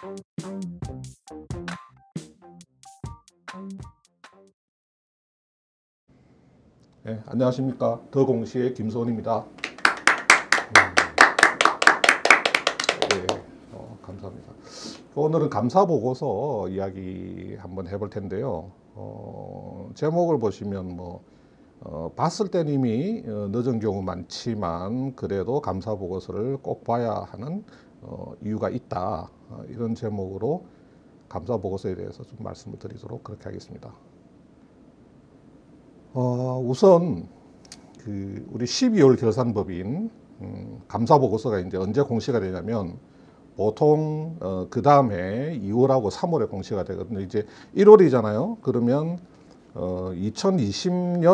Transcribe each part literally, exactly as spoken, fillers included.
네, 안녕하십니까. 더공시의 김소원입니다. 음, 네, 어, 감사합니다. 오늘은 감사보고서 이야기 한번 해볼 텐데요. 어, 제목을 보시면 뭐 어, 봤을 땐 이미 어, 늦은 경우 많지만 그래도 감사보고서를 꼭 봐야 하는 어, 이유가 있다. 어, 이런 제목으로 감사보고서에 대해서 좀 말씀을 드리도록 그렇게 하겠습니다. 어, 우선 그 우리 십이월 결산법인 음, 감사보고서가 이제 언제 공시가 되냐면 보통 어, 그 다음에 이월하고 삼월에 공시가 되거든요. 이제 일월이잖아요. 그러면 어, 이천이십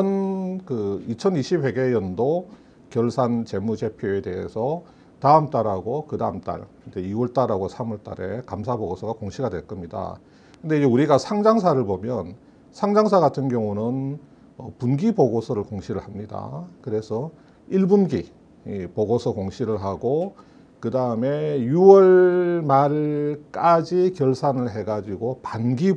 년 그 이천이십 회계연도 결산 재무제표에 대해서 다음 달하고 그 다음 달, 이제 이월 달하고 삼월 달에 감사보고서가 공시가 될 겁니다. 근데 이제 우리가 상장사를 보면 상장사 같은 경우는 어, 분기 보고서를 공시를 합니다. 그래서 일 분기 보고서 공시를 하고 그 다음에 유월 말까지 결산을 해가지고 반기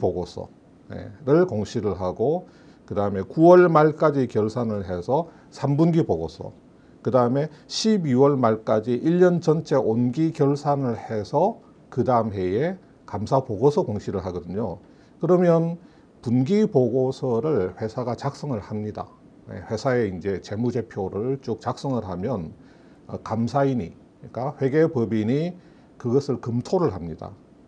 보고서를 공시를 하고 그 다음에 구월 말까지 결산을 해서 삼 분기 보고서 그 다음에 십이월 말까지 일 년 전체 온기 결산을 해서 그 다음 해에 감사 보고서 공시를 하거든요. 그러면 분기 보고서를 회사가 작성을 합니다. 회사에 이제 재무제표를 쭉 작성을 하면 감사인이, 그러니까 회계법인이 그것을 검토를 합니다.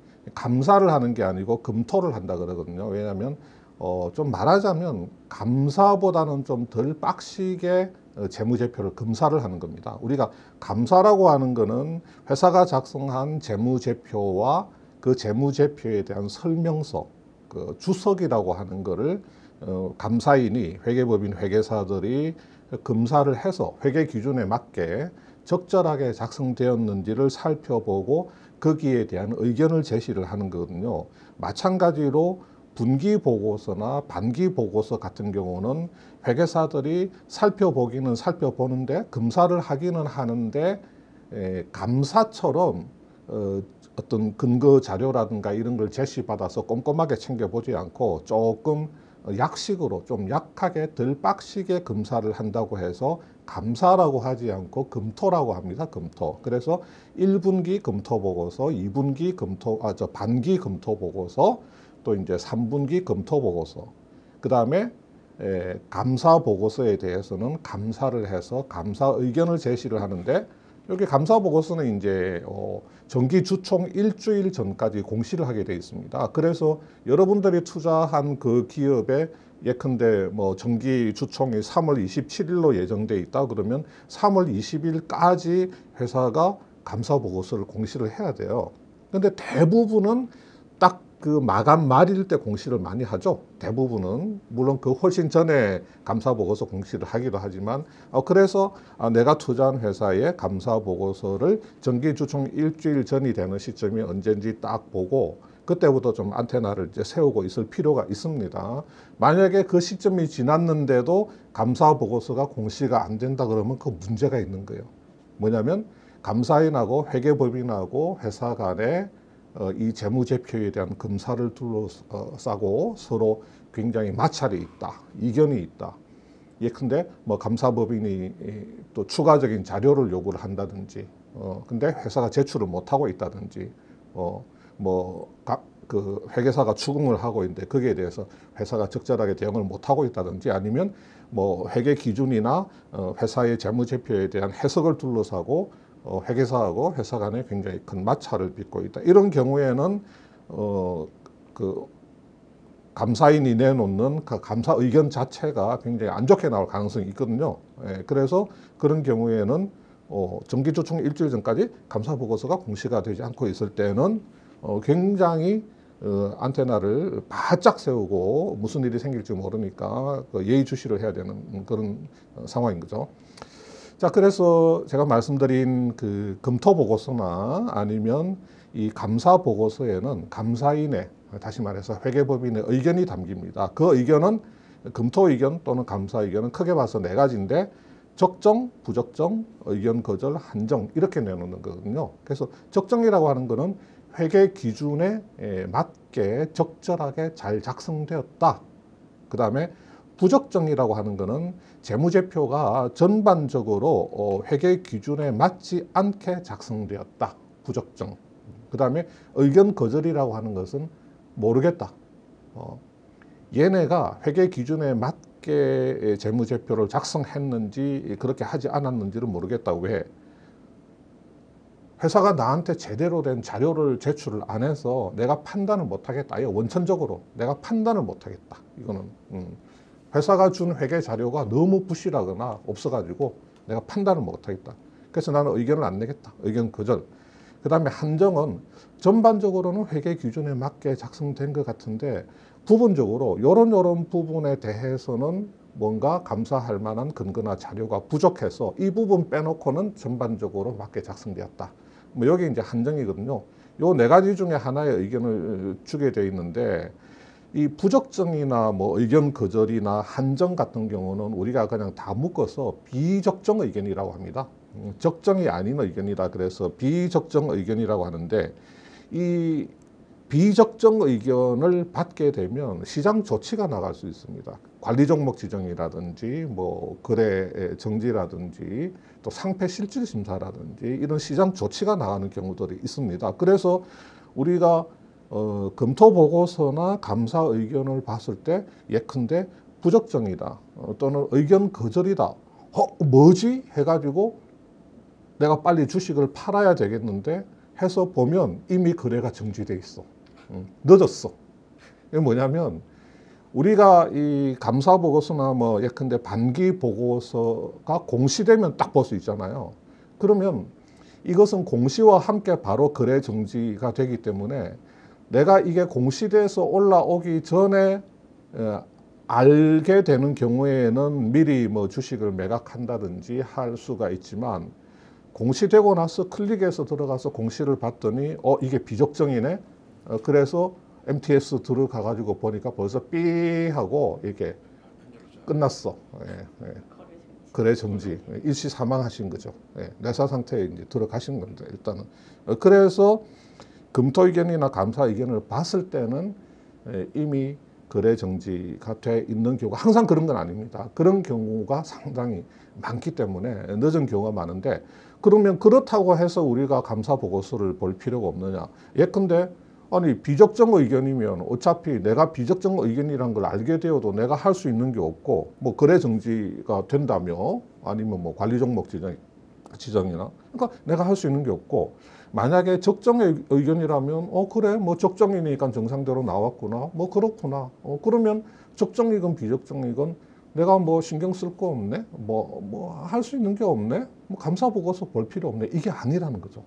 감사를 하는 게 아니고 검토를 한다 그러거든요. 왜냐하면 어, 좀 말하자면 감사보다는 좀 덜 빡시게 재무제표를 검사를 하는 겁니다. 우리가 감사라고 하는 거는 회사가 작성한 재무제표와 그 재무제표에 대한 설명서, 그 주석이라고 하는 거를 어, 감사인이 회계법인 회계사들이 검사를 해서 회계 기준에 맞게 적절하게 작성되었는지를 살펴보고 거기에 대한 의견을 제시를 하는 거거든요. 마찬가지로 분기 보고서나 반기 보고서 같은 경우는 회계사들이 살펴보기는 살펴보는데 검사를 하기는 하는데 에, 감사처럼 어, 어떤 근거 자료라든가 이런 걸 제시받아서 꼼꼼하게 챙겨보지 않고 조금 약식으로 좀 약하게 덜 빡시게 검사를 한다고 해서 감사라고 하지 않고 검토라고 합니다. 검토. 그래서 일 분기 검토 보고서, 이 분기 검토, 아, 저 반기 검토 보고서, 또 이제 삼 분기 검토 보고서. 그 다음에 감사 보고서에 대해서는 감사를 해서 감사 의견을 제시를 하는데 여기 감사 보고서는 이제 어, 정기 주총 일주일 전까지 공시를 하게 되어 있습니다. 그래서 여러분들이 투자한 그 기업에 예컨대 뭐 정기 주총이 삼월 이십칠일로 예정돼 있다 그러면 삼월 이십일까지 회사가 감사 보고서를 공시를 해야 돼요. 근데 대부분은 딱 그 마감 말일 때 공시를 많이 하죠. 대부분은 물론 그 훨씬 전에 감사 보고서 공시를 하기도 하지만 어 그래서 아, 내가 투자한 회사의 감사 보고서를 정기 주총 일주일 전이 되는 시점이 언제인지 딱 보고 그때부터 좀 안테나를 이제 세우고 있을 필요가 있습니다. 만약에 그 시점이 지났는데도 감사 보고서가 공시가 안 된다 그러면 그 문제가 있는 거예요. 뭐냐면 감사인하고 회계법인하고 회사 간에 어, 이 재무제표에 대한 검사를 둘러싸고 서로 굉장히 마찰이 있다, 이견이 있다. 예컨대 뭐 감사법인이 또 추가적인 자료를 요구를 한다든지, 어, 근데 회사가 제출을 못하고 있다든지, 어, 뭐 그 회계사가 추궁을 하고 있는데 거기에 대해서 회사가 적절하게 대응을 못하고 있다든지 아니면 뭐 회계 기준이나 어, 회사의 재무제표에 대한 해석을 둘러싸고 어, 회계사하고 회사 간에 굉장히 큰 마찰을 빚고 있다. 이런 경우에는 어, 그 감사인이 내놓는 그 감사 의견 자체가 굉장히 안 좋게 나올 가능성이 있거든요. 예, 그래서 그런 경우에는 어, 정기주총 일주일 전까지 감사 보고서가 공시가 되지 않고 있을 때는 어, 굉장히 어, 안테나를 바짝 세우고 무슨 일이 생길지 모르니까 그 예의주시를 해야 되는 그런 어, 상황인 거죠. 자, 그래서 제가 말씀드린 그 검토 보고서나 아니면 이 감사 보고서에는 감사인의, 다시 말해서 회계법인의 의견이 담깁니다. 그 의견은 검토 의견 또는 감사 의견은 크게 봐서 네 가지인데 적정, 부적정, 의견 거절, 한정 이렇게 내놓는 거거든요. 그래서 적정이라고 하는 거는 회계 기준에 맞게 적절하게 잘 작성되었다. 그 다음에 부적정이라고 하는 것은 재무제표가 전반적으로 회계 기준에 맞지 않게 작성되었다. 부적정. 그 다음에 의견 거절이라고 하는 것은 모르겠다. 어, 얘네가 회계 기준에 맞게 재무제표를 작성했는지 그렇게 하지 않았는지를 모르겠다. 왜? 회사가 나한테 제대로 된 자료를 제출을 안 해서 내가 판단을 못하겠다. 이거 원천적으로 내가 판단을 못하겠다. 이거는 음. 회사가 준 회계 자료가 너무 부실하거나 없어가지고 내가 판단을 못하겠다. 그래서 나는 의견을 안 내겠다. 의견 거절. 그 다음에 한정은 전반적으로는 회계 기준에 맞게 작성된 것 같은데 부분적으로 요런 요런 부분에 대해서는 뭔가 감사할 만한 근거나 자료가 부족해서 이 부분 빼놓고는 전반적으로 맞게 작성되었다. 뭐 여기 이제 한정이거든요. 요 네 가지 중에 하나의 의견을 주게 돼 있는데 이 부적정이나 뭐 의견 거절이나 한정 같은 경우는 우리가 그냥 다 묶어서 비적정 의견이라고 합니다. 적정이 아닌 의견이다. 그래서 비적정 의견이라고 하는데 이 비적정 의견을 받게 되면 시장 조치가 나갈 수 있습니다. 관리 종목 지정이라든지 뭐 거래 정지라든지 또 상패 실질 심사라든지 이런 시장 조치가 나가는 경우들이 있습니다. 그래서 우리가 어, 검토 보고서나 감사 의견을 봤을 때 예컨대 부적정이다 어, 또는 의견 거절이다. 어, 뭐지? 해가지고 내가 빨리 주식을 팔아야 되겠는데 해서 보면 이미 거래가 정지돼 있어. 음, 늦었어. 이게 뭐냐면 우리가 이 감사 보고서나 뭐 예컨대 반기 보고서가 공시되면 딱 볼 수 있잖아요. 그러면 이것은 공시와 함께 바로 거래 정지가 되기 때문에 내가 이게 공시돼서 올라오기 전에 어, 알게 되는 경우에는 미리 뭐 주식을 매각한다든지 할 수가 있지만 공시되고 나서 클릭해서 들어가서 공시를 봤더니 어 이게 비적정이네. 어, 그래서 엠티에스 들어가 가지고 보니까 벌써 삐 하고 이렇게 끝났어. 예, 예. 거래 정지, 일시 사망하신 거죠. 예, 내사 상태에 이제 들어가신 겁니다. 일단은 어, 그래서 검토 의견이나 감사 의견을 봤을 때는 예, 이미 거래 정지가 돼 있는 경우가 항상 그런 건 아닙니다. 그런 경우가 상당히 많기 때문에 늦은 경우가 많은데 그러면 그렇다고 해서 우리가 감사 보고서를 볼 필요가 없느냐? 예컨대 아니 비적정 의견이면 어차피 내가 비적정 의견이라는 걸 알게 되어도 내가 할 수 있는 게 없고 뭐 거래 정지가 된다며 아니면 뭐 관리 종목 지정, 지정이나 그러니까 내가 할 수 있는 게 없고 만약에 적정 의견이라면 어 그래 뭐 적정이니까 정상대로 나왔구나 뭐 그렇구나 어 그러면 적정이건 비적정이건 내가 뭐 신경 쓸 거 없네 뭐 뭐 할 수 있는 게 없네 뭐 감사 보고서 볼 필요 없네 이게 아니라는 거죠.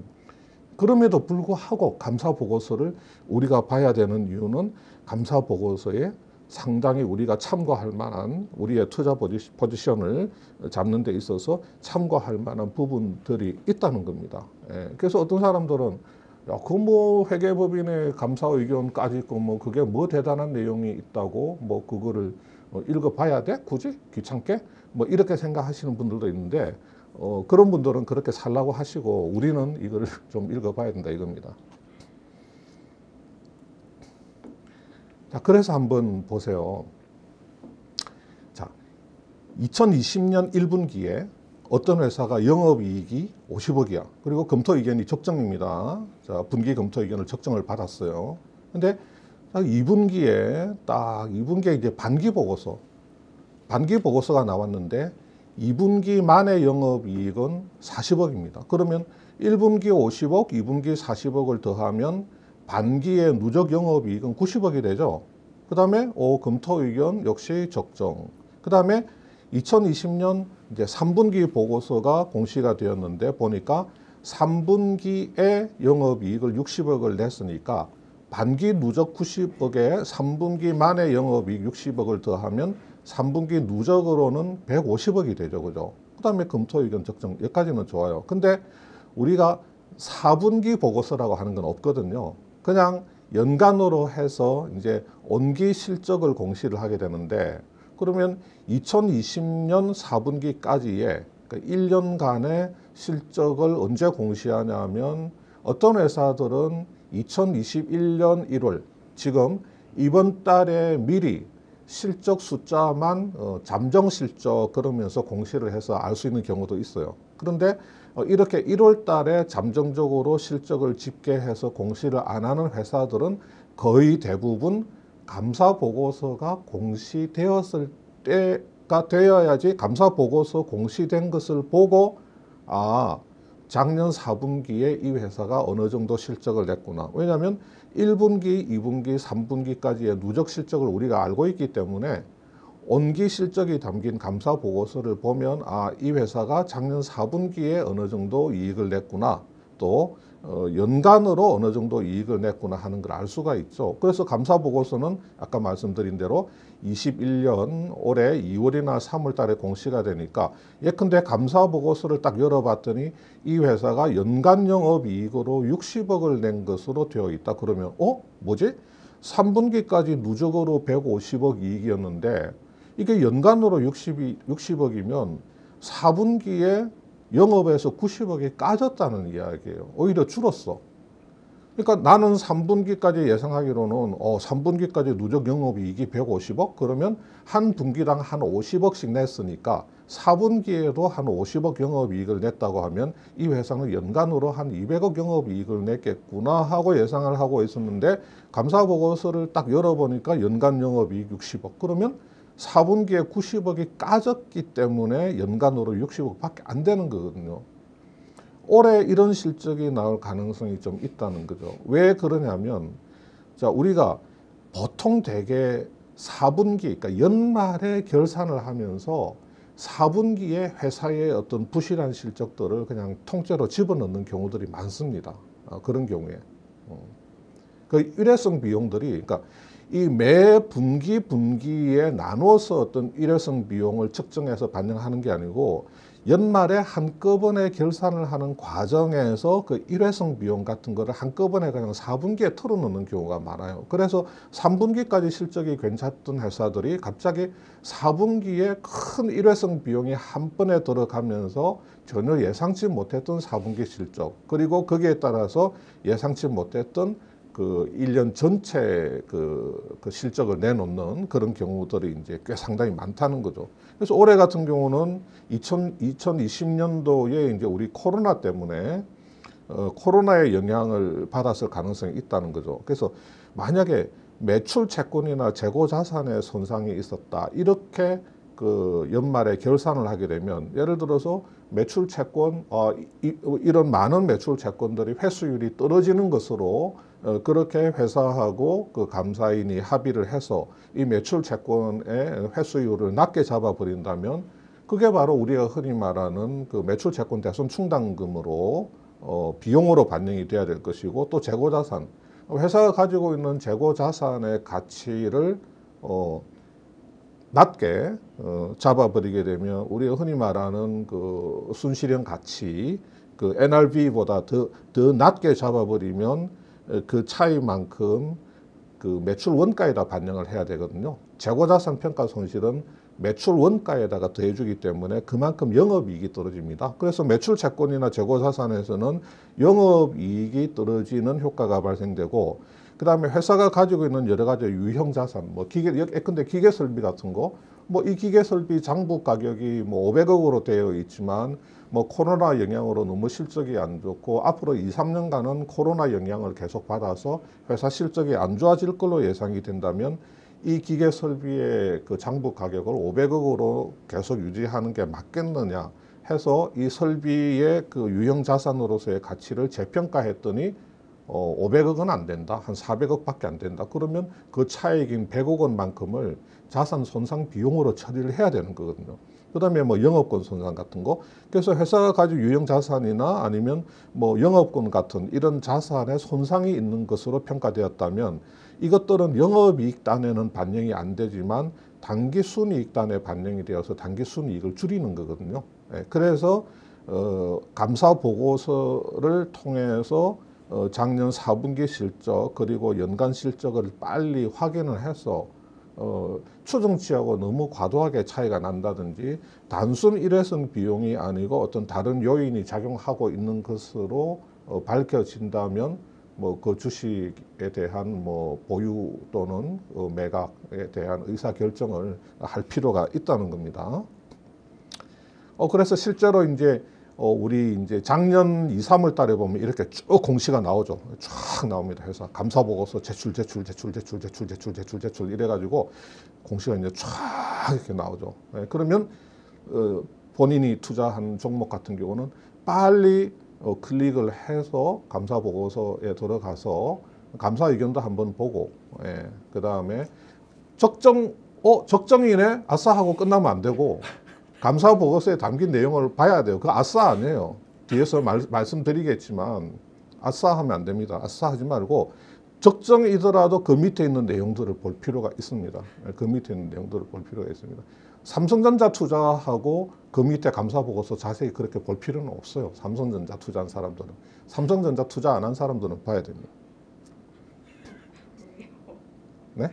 그럼에도 불구하고 감사 보고서를 우리가 봐야 되는 이유는 감사 보고서에 상당히 우리가 참고할 만한 우리의 투자 포지션을 잡는 데 있어서 참고할 만한 부분들이 있다는 겁니다. 예, 그래서 어떤 사람들은 야, 그 뭐 회계법인의 감사 의견까지 있고 뭐 그게 뭐 대단한 내용이 있다고 뭐 그거를 읽어봐야 돼? 굳이? 귀찮게? 뭐 이렇게 생각하시는 분들도 있는데 어, 그런 분들은 그렇게 살라고 하시고 우리는 이걸 좀 읽어봐야 된다 이겁니다. 자, 그래서 한번 보세요. 자, 이천이십 년 일 분기에 어떤 회사가 영업이익이 오십억이야. 그리고 검토 의견이 적정입니다. 자, 분기 검토 의견을 적정을 받았어요. 근데 이 분기에 딱 이 분기에 이제 반기 보고서, 반기 보고서가 나왔는데 이 분기 만의 영업이익은 사십억입니다. 그러면 일 분기 오십억, 이 분기 사십억을 더하면 반기의 누적 영업이익은 구십억이 되죠. 그 다음에 오, 검토 의견 역시 적정. 그 다음에 이천이십 년 이제 삼 분기 보고서가 공시가 되었는데 보니까 삼 분기에 영업이익을 육십억을 냈으니까 반기 누적 구십억에 삼 분기 만에 영업이익 육십억을 더하면 삼 분기 누적으로는 백오십억이 되죠. 그죠? 그 다음에 검토 의견 적정. 여기까지는 좋아요. 근데 우리가 사 분기 보고서라고 하는 건 없거든요. 그냥 연간으로 해서 이제 온기 실적을 공시를 하게 되는데 그러면 이천이십 년 사 분기까지의 그러니까 일 년간의 실적을 언제 공시하냐면 어떤 회사들은 이천이십일 년 일월, 지금 이번 달에 미리 실적 숫자만 어, 잠정 실적 그러면서 공시를 해서 알 수 있는 경우도 있어요. 그런데 어, 이렇게 일월 달에 잠정적으로 실적을 집계해서 공시를 안 하는 회사들은 거의 대부분 감사 보고서가 공시되었을 때가 되어야지, 감사 보고서 공시된 것을 보고 아, 작년 사 분기에 이 회사가 어느 정도 실적을 냈구나. 왜냐하면 일 분기, 이 분기, 삼 분기까지의 누적 실적을 우리가 알고 있기 때문에 온기 실적이 담긴 감사 보고서를 보면 아, 이 회사가 작년 사 분기에 어느 정도 이익을 냈구나. 또 어, 연간으로 어느 정도 이익을 냈구나 하는 걸 알 수가 있죠. 그래서 감사 보고서는 아까 말씀드린 대로 이십일 년 올해 이월이나 삼월 달에 공시가 되니까, 예컨대 감사 보고서를 딱 열어봤더니 이 회사가 연간 영업이익으로 육십억을 낸 것으로 되어 있다. 그러면 어? 뭐지? 삼 분기까지 누적으로 백오십억 이익이었는데 이게 연간으로 육십억이면 사 분기에 영업에서 구십억이 까졌다는 이야기예요. 오히려 줄었어. 그러니까 나는 삼 분기까지 예상하기로는 어, 삼 분기까지 누적 영업이익이 백오십억? 그러면 한 분기당 한 오십억씩 냈으니까 사 분기에도 한 오십억 영업이익을 냈다고 하면 이 회사는 연간으로 한 이백억 영업이익을 냈겠구나 하고 예상을 하고 있었는데, 감사보고서를 딱 열어보니까 연간 영업이익 육십억. 그러면 사 분기에 구십억이 까졌기 때문에 연간으로 육십억밖에 안 되는 거거든요. 올해 이런 실적이 나올 가능성이 좀 있다는 거죠. 왜 그러냐면, 자, 우리가 보통 대개 사 분기, 그러니까 연말에 결산을 하면서 사 분기에 회사의 어떤 부실한 실적들을 그냥 통째로 집어넣는 경우들이 많습니다. 어, 그런 경우에. 어. 그 일회성 비용들이, 그러니까 이 매 분기 분기에 나눠서 어떤 일회성 비용을 측정해서 반영하는 게 아니고 연말에 한꺼번에 결산을 하는 과정에서 그 일회성 비용 같은 거를 한꺼번에 그냥 사 분기에 털어놓는 경우가 많아요. 그래서 삼 분기까지 실적이 괜찮던 회사들이 갑자기 사 분기에 큰 일회성 비용이 한 번에 들어가면서 전혀 예상치 못했던 사 분기 실적, 그리고 거기에 따라서 예상치 못했던 그 일 년 전체 그, 그 실적을 내놓는 그런 경우들이 이제 꽤 상당히 많다는 거죠. 그래서 올해 같은 경우는 이천이십 년도에 이제 우리 코로나 때문에 어, 코로나의 영향을 받았을 가능성이 있다는 거죠. 그래서 만약에 매출 채권이나 재고 자산의 손상이 있었다, 이렇게 그 연말에 결산을 하게 되면, 예를 들어서 매출 채권, 어, 이, 이런 많은 매출 채권들이 회수율이 떨어지는 것으로 어, 그렇게 회사하고 그 감사인이 합의를 해서 이 매출 채권의 회수율을 낮게 잡아버린다면 그게 바로 우리가 흔히 말하는 그 매출 채권 대손 충당금으로 어, 비용으로 반영이 돼야 될 것이고, 또 재고자산, 회사가 가지고 있는 재고자산의 가치를 어, 낮게 어, 잡아버리게 되면 우리가 흔히 말하는 그 순실현 가치, 그 엔알비보다 더, 더 낮게 잡아버리면 그 차이만큼 그 매출 원가에다 반영을 해야 되거든요. 재고자산 평가 손실은 매출 원가에다가 더해주기 때문에 그만큼 영업이익이 떨어집니다. 그래서 매출 채권이나 재고자산에서는 영업이익이 떨어지는 효과가 발생되고, 그 다음에 회사가 가지고 있는 여러 가지 유형 자산, 뭐 기계, 예컨대 기계 설비 같은 거, 뭐 이 기계 설비 장부 가격이 뭐 오백억으로 되어 있지만 뭐 코로나 영향으로 너무 실적이 안 좋고 앞으로 이, 삼 년간은 코로나 영향을 계속 받아서 회사 실적이 안 좋아질 걸로 예상이 된다면 이 기계 설비의 그 장부 가격을 오백억으로 계속 유지하는 게 맞겠느냐 해서 이 설비의 그 유형 자산으로서의 가치를 재평가했더니 어, 오백억은 안 된다. 한 사백억밖에 안 된다. 그러면 그 차익인 백억 원만큼을 자산 손상 비용으로 처리를 해야 되는 거거든요. 그 다음에 뭐 영업권 손상 같은 거. 그래서 회사가 가지고 유형 자산이나 아니면 뭐 영업권 같은 이런 자산에 손상이 있는 것으로 평가되었다면 이것들은 영업이익단에는 반영이 안 되지만 단기 순이익단에 반영이 되어서 단기 순이익을 줄이는 거거든요. 예, 그래서 어, 감사 보고서를 통해서 어, 작년 사 분기 실적 그리고 연간 실적을 빨리 확인을 해서 어, 추정치하고 너무 과도하게 차이가 난다든지 단순 일회성 비용이 아니고 어떤 다른 요인이 작용하고 있는 것으로 어, 밝혀진다면 뭐 그 주식에 대한 뭐 보유 또는 어 매각에 대한 의사 결정을 할 필요가 있다는 겁니다. 어 그래서 실제로 이제 어 우리 이제 작년 이, 삼월 달에 보면 이렇게 쭉 공시가 나오죠. 쫙 나옵니다. 회사 감사 보고서 제출 제출 제출 제출 제출 제출 제출 제출 이래 가지고 공시가 이제 쫙 이렇게 나오죠. 예, 그러면 어 본인이 투자한 종목 같은 경우는 빨리 어, 클릭을 해서 감사 보고서에 들어가서 감사 의견도 한번 보고, 예, 그 다음에 적정, 어, 적정이네? 아싸 하고 끝나면 안 되고, 감사 보고서에 담긴 내용을 봐야 돼요. 그 아싸 아니에요. 뒤에서 말, 말씀드리겠지만, 아싸 하면 안 됩니다. 아싸 하지 말고, 적정이더라도 그 밑에 있는 내용들을 볼 필요가 있습니다. 그 밑에 있는 내용들을 볼 필요가 있습니다. 삼성전자 투자하고 그 밑에 감사 보고서 자세히 그렇게 볼 필요는 없어요. 삼성전자 투자한 사람들은. 삼성전자 투자 안 한 사람들은 봐야 됩니다. 네?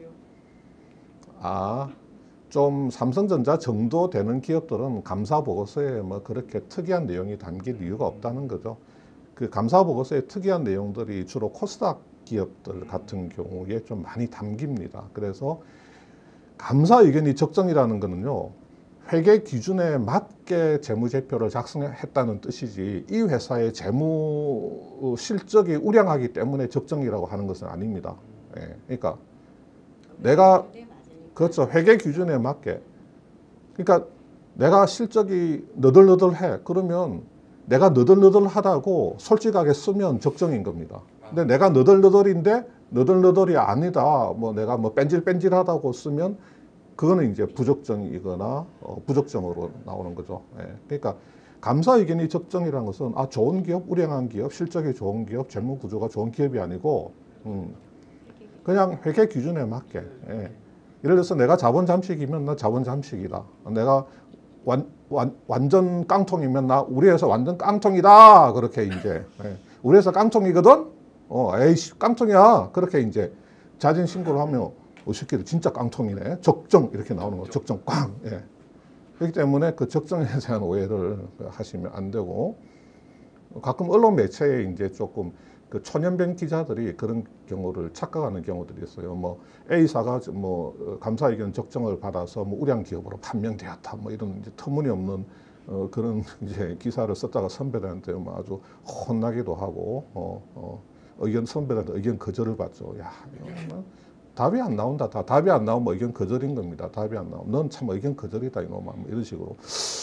아, 좀 삼성전자 정도 되는 기업들은 감사 보고서에 뭐 그렇게 특이한 내용이 담길 이유가 없다는 거죠. 그 감사 보고서에 특이한 내용들이 주로 코스닥 기업들 같은 경우에 좀 많이 담깁니다. 그래서 감사 의견이 적정이라는 것은요, 회계 기준에 맞게 재무제표를 작성했다는 뜻이지 이 회사의 재무 실적이 우량하기 때문에 적정이라고 하는 것은 아닙니다. 예, 그러니까 내가 그렇죠, 회계 기준에 맞게, 그러니까 내가 실적이 너덜너덜해 그러면 내가 너덜너덜하다고 솔직하게 쓰면 적정인 겁니다. 근데 내가 너덜너덜인데 너덜너덜이 아니다, 뭐 내가 뭐 뺀질뺀질하다고 쓰면 그거는 이제 부적정이거나 어, 부적정으로 나오는 거죠. 예. 그러니까 감사 의견이 적정이라는 것은 아 좋은 기업, 우량한 기업, 실적이 좋은 기업, 재무 구조가 좋은 기업이 아니고 음, 그냥 회계 기준에 맞게. 예. 예를 들어서 내가 자본 잠식이면 나 자본 잠식이다. 내가 완, 완, 완전 깡통이면 나 우리 회사 완전 깡통이다. 그렇게 이제 예. 우리 회사 깡통이거든. 어, 에이씨 깡통이야. 그렇게 이제 자진 신고를 하면 어, 새끼들 진짜 깡통이네. 적정 이렇게 나오는 거. 적정 꽝. 예. 그렇기 때문에 그 적정에 대한 오해를 하시면 안 되고, 가끔 언론 매체에 이제 조금 그 초년병 기자들이 그런 경우를 착각하는 경우들이 있어요. 뭐 A사가 뭐 감사 의견 적정을 받아서 뭐 우량 기업으로 판명되었다. 뭐 이런 이제 터무니없는 어, 그런 이제 기사를 썼다가 선배들한테 뭐 아주 혼나기도 하고, 어, 어, 의견 선배들한테 의견 거절을 받죠. 야, 이거 답이 안 나온다. 다 답이 안 나오면 의견 거절인 겁니다. 답이 안 나오면 넌 참 의견 거절이다 이놈아. 뭐 이런 식으로.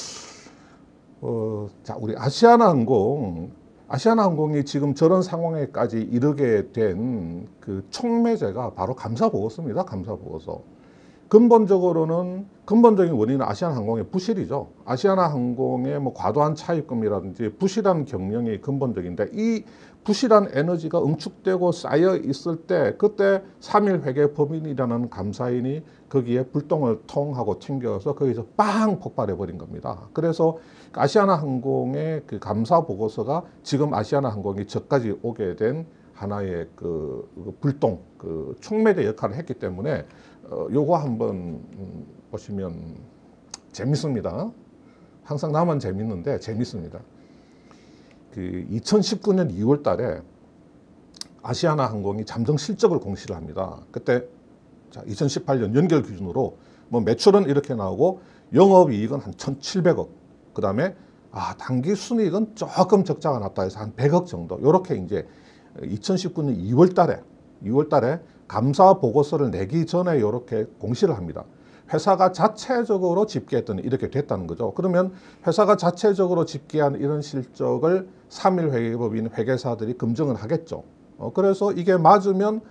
어, 자, 우리 아시아나항공, 아시아나항공이 지금 저런 상황에까지 이르게 된 그 촉매제가 바로 감사 보고서입니다. 감사 보고서. 근본적으로는 근본적인 원인은 아시아나항공의 부실이죠. 아시아나항공의 뭐 과도한 차입금이라든지 부실한 경영이 근본적인데, 이 부실한 에너지가 응축되고 쌓여 있을 때 그때 삼일 회계 법인이라는 감사인이 거기에 불똥을 통하고 튕겨서 거기서 빵 폭발해 버린 겁니다. 그래서 아시아나항공의 그 감사 보고서가 지금 아시아나항공이 저까지 오게 된 하나의 그, 그 불똥, 그 촉매제 역할을 했기 때문에 어, 요거 한번 음, 보시면 재밌습니다. 항상 나만 재밌는데 재밌습니다. 그 이천십구 년 이월 달에 아시아나항공이 잠정 실적을 공시를 합니다. 그때 자, 이천십팔 년 연결 기준으로 뭐 매출은 이렇게 나오고 영업이익은 한 천칠백억, 그 다음에 아, 당기 순이익은 조금 적자가 났다 해서 한 백억 정도, 이렇게 이제 이천십구 년 이월 달에 이월 달에 감사 보고서를 내기 전에 이렇게 공시를 합니다. 회사가 자체적으로 집계했더니 이렇게 됐다는 거죠. 그러면 회사가 자체적으로 집계한 이런 실적을 삼일 회계법인 회계사들이 검증을 하겠죠. 어, 그래서 이게 맞으면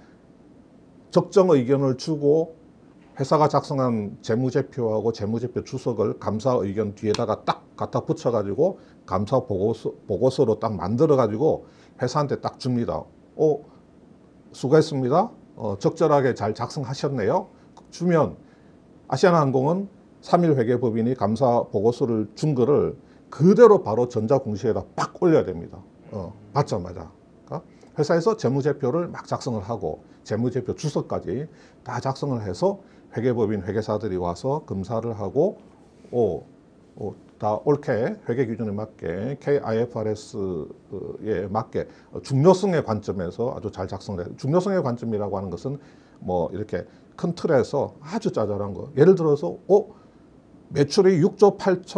적정 의견을 주고 회사가 작성한 재무제표하고 재무제표 주석을 감사 의견 뒤에다가 딱 갖다 붙여가지고 감사 보고서, 보고서로 딱 만들어가지고 회사한테 딱 줍니다. 어, 수고했습니다. 어, 적절하게 잘 작성하셨네요. 주면 아시아나항공은 삼일 회계법인이 감사 보고서를 준 거를 그대로 바로 전자공시에다 빡 올려야 됩니다. 어, 받자마자. 그러니까 회사에서 재무제표를 막 작성을 하고 재무제표 주석까지 다 작성을 해서 회계법인 회계사들이 와서 검사를 하고 오, 오, 다 옳게 회계 기준에 맞게 케이아이에프알에스에 맞게 중요성의 관점에서 아주 잘 작성을 해요. 중요성의 관점이라고 하는 것은 뭐 이렇게 큰 틀에서 아주 짜잘한 거. 예를 들어서 어 매출이 육조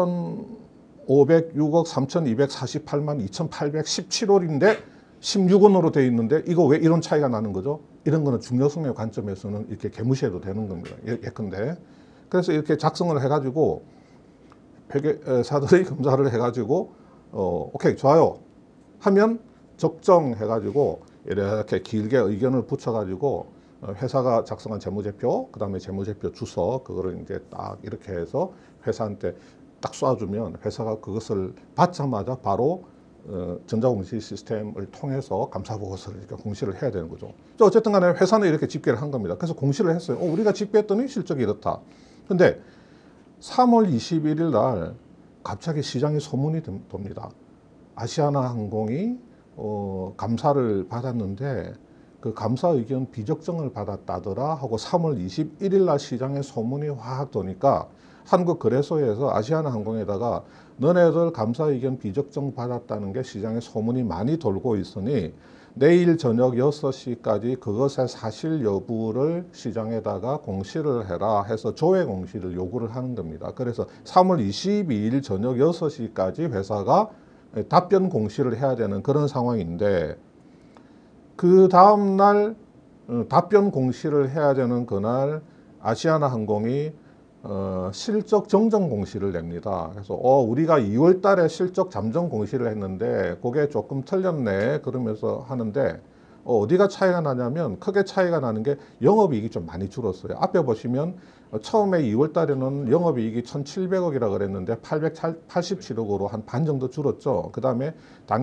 팔천오백육억 삼천이백사십팔만 이천팔백십칠원인데 십육원으로 돼 있는데 이거 왜 이런 차이가 나는 거죠? 이런 거는 중요성의 관점에서는 이렇게 개무시해도 되는 겁니다. 예컨대. 그래서 이렇게 작성을 해가지고 회계사들이 검사를 해가지고 어, 오케이 좋아요 하면 적정해가지고 이렇게 길게 의견을 붙여가지고 회사가 작성한 재무제표, 그 다음에 재무제표 주서 그거를 이제 딱 이렇게 해서 회사한테 딱 쏴주면 회사가 그것을 받자마자 바로 어, 전자공시 시스템을 통해서 감사보고서를 이렇게 공시를 해야 되는 거죠. 어쨌든 간에 회사는 이렇게 집계를 한 겁니다. 그래서 공시를 했어요. 어, 우리가 집계했더니 실적이 이렇다. 근데 삼월 이십일일 날 갑자기 시장에 소문이 돕니다. 아시아나항공이 어, 감사를 받았는데 그 감사 의견 비적정을 받았다더라 하고 삼월 이십일일 날 시장에 소문이 확 도니까 한국거래소에서 아시아나항공에다가 너네들 감사 의견 비적정 받았다는 게 시장에 소문이 많이 돌고 있으니 내일 저녁 여섯 시까지 그것의 사실 여부를 시장에다가 공시를 해라 해서 조회 공시를 요구를 하는 겁니다. 그래서 삼월 이십이일 저녁 여섯 시까지 회사가 답변 공시를 해야 되는 그런 상황인데 그 다음날 답변 공시를 해야 되는 그날 아시아나항공이 어, 실적 정정 공시를 냅니다. 그래서 어, 우리가 이월 달에 실적 잠정 공시를 했는데 그게 조금 틀렸네 그러면서 하는데 어, 어디가 차이가 나냐면 크게 차이가 나는 게 영업이익이 좀 많이 줄었어요. 앞에 보시면 어, 처음에 이월 달에는 영업이익이 천칠백억이라 그랬는데 팔백팔십칠억으로 한 반 정도 줄었죠. 그 다음에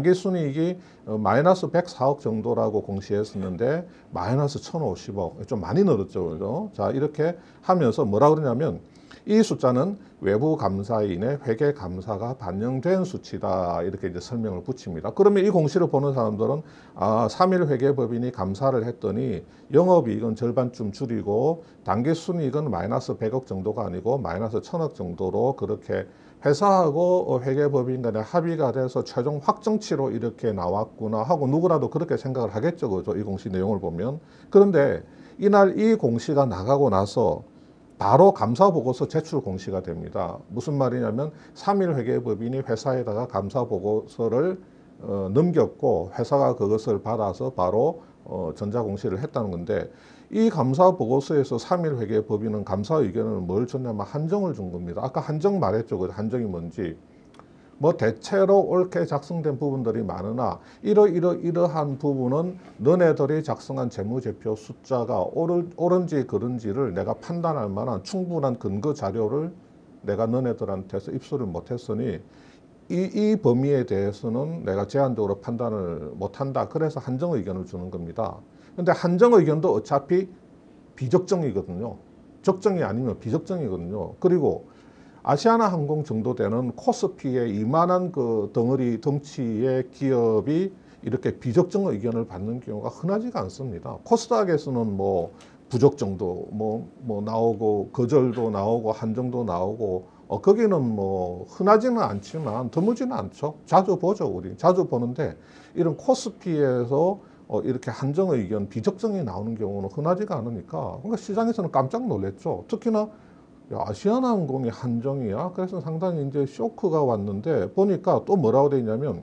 당기순이익이 어, 마이너스 백사억 정도라고 공시했었는데 마이너스 천오십억 좀 많이 늘었죠. 그죠? 자 이렇게 하면서 뭐라 그러냐면 이 숫자는 외부 감사인의 회계 감사가 반영된 수치다 이렇게 이제 설명을 붙입니다. 그러면 이 공시를 보는 사람들은 아, 삼일 회계법인이 감사를 했더니 영업이익은 절반쯤 줄이고 당기순이익은 마이너스 백억 정도가 아니고 마이너스 천억 정도로 그렇게 회사하고 회계법인 간에 합의가 돼서 최종 확정치로 이렇게 나왔구나 하고 누구라도 그렇게 생각을 하겠죠. 그죠? 이 공시 내용을 보면. 그런데 이날 이 공시가 나가고 나서 바로 감사보고서 제출 공시가 됩니다. 무슨 말이냐면 삼일 회계법인이 회사에다가 감사보고서를 어, 넘겼고 회사가 그것을 받아서 바로 어, 전자공시를 했다는 건데 이 감사보고서에서 삼일 회계법인은 감사 의견을 뭘 줬냐면 한정을 준 겁니다. 아까 한정 말했죠. 그 한정이 뭔지. 뭐 대체로 옳게 작성된 부분들이 많으나 이러이러이러한 부분은 너네들이 작성한 재무제표 숫자가 옳을, 옳은지 그른지를 내가 판단할 만한 충분한 근거 자료를 내가 너네들한테서 입수를 못했으니 이, 이 범위에 대해서는 내가 제한적으로 판단을 못한다. 그래서 한정 의견을 주는 겁니다. 근데 한정 의견도 어차피 비적정이거든요. 적정이 아니면 비적정이거든요. 그리고 아시아나항공 정도 되는 코스피의 이만한 그 덩어리 덩치의 기업이 이렇게 비적정 의견을 받는 경우가 흔하지가 않습니다. 코스닥에서는 뭐 부적정도 뭐, 뭐 나오고 거절도 나오고 한정도 나오고 어, 거기는 뭐 흔하지는 않지만 드물지는 않죠. 자주 보죠. 우리 자주 보는데 이런 코스피에서 어, 이렇게 한정 의견 비적정이 나오는 경우는 흔하지가 않으니까 그러니까 시장에서는 깜짝 놀랐죠. 특히나 야, 아시아나항공이 한정이야? 그래서 상당히 이제 쇼크가 왔는데 보니까 또 뭐라고 돼 있냐면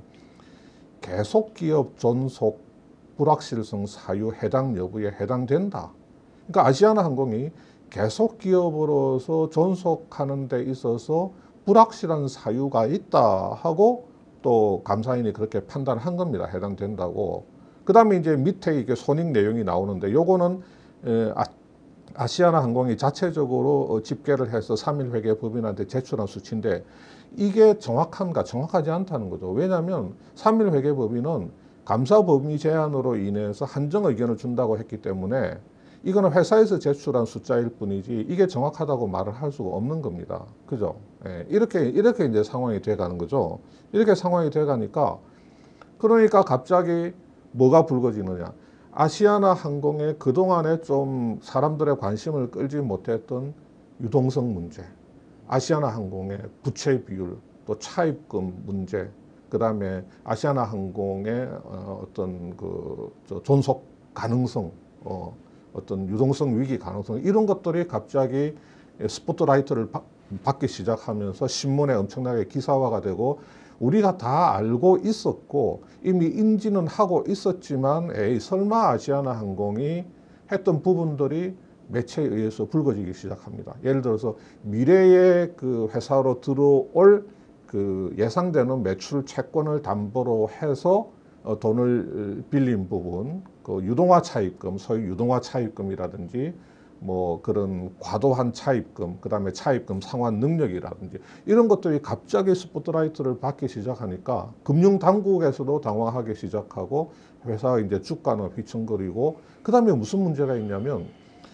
계속 기업 존속 불확실성 사유 해당 여부에 해당된다. 그러니까 아시아나항공이 계속 기업으로서 존속하는 데 있어서 불확실한 사유가 있다 하고 또 감사인이 그렇게 판단한 겁니다. 해당된다고. 그 다음에 이제 밑에 이게 손익 내용이 나오는데 요거는 에, 아, 아시아나항공이 자체적으로 집계를 해서 삼일 회계법인한테 제출한 수치인데 이게 정확한가? 정확하지 않다는 거죠. 왜냐하면 삼일 회계법인은 감사 범위 제한으로 인해서 한정 의견을 준다고 했기 때문에 이거는 회사에서 제출한 숫자일 뿐이지 이게 정확하다고 말을 할 수가 없는 겁니다. 그죠? 예, 이렇게 이렇게 이제 상황이 돼 가는 거죠. 이렇게 상황이 돼 가니까 그러니까 갑자기 뭐가 불거지느냐? 아시아나항공의 그동안에 좀 사람들의 관심을 끌지 못했던 유동성 문제, 아시아나항공의 부채 비율, 또 차입금 문제, 그 다음에 아시아나항공의 어, 어떤 그 존속 가능성, 어, 어떤 유동성 위기 가능성, 이런 것들이 갑자기 스포트라이트를 받, 받기 시작하면서 신문에 엄청나게 기사화가 되고, 우리가 다 알고 있었고 이미 인지는 하고 있었지만 에이 설마 아시아나항공이 했던 부분들이 매체에 의해서 불거지기 시작합니다. 예를 들어서 미래의 그 회사로 들어올 그 예상되는 매출 채권을 담보로 해서 어 돈을 빌린 부분, 그 유동화 차입금, 소위 유동화 차입금이라든지 뭐 그런 과도한 차입금, 그 다음에 차입금 상환 능력이라든지 이런 것들이 갑자기 스포트라이트를 받기 시작하니까 금융당국에서도 당황하기 시작하고 회사가 이제 주가는 휘청거리고, 그 다음에 무슨 문제가 있냐면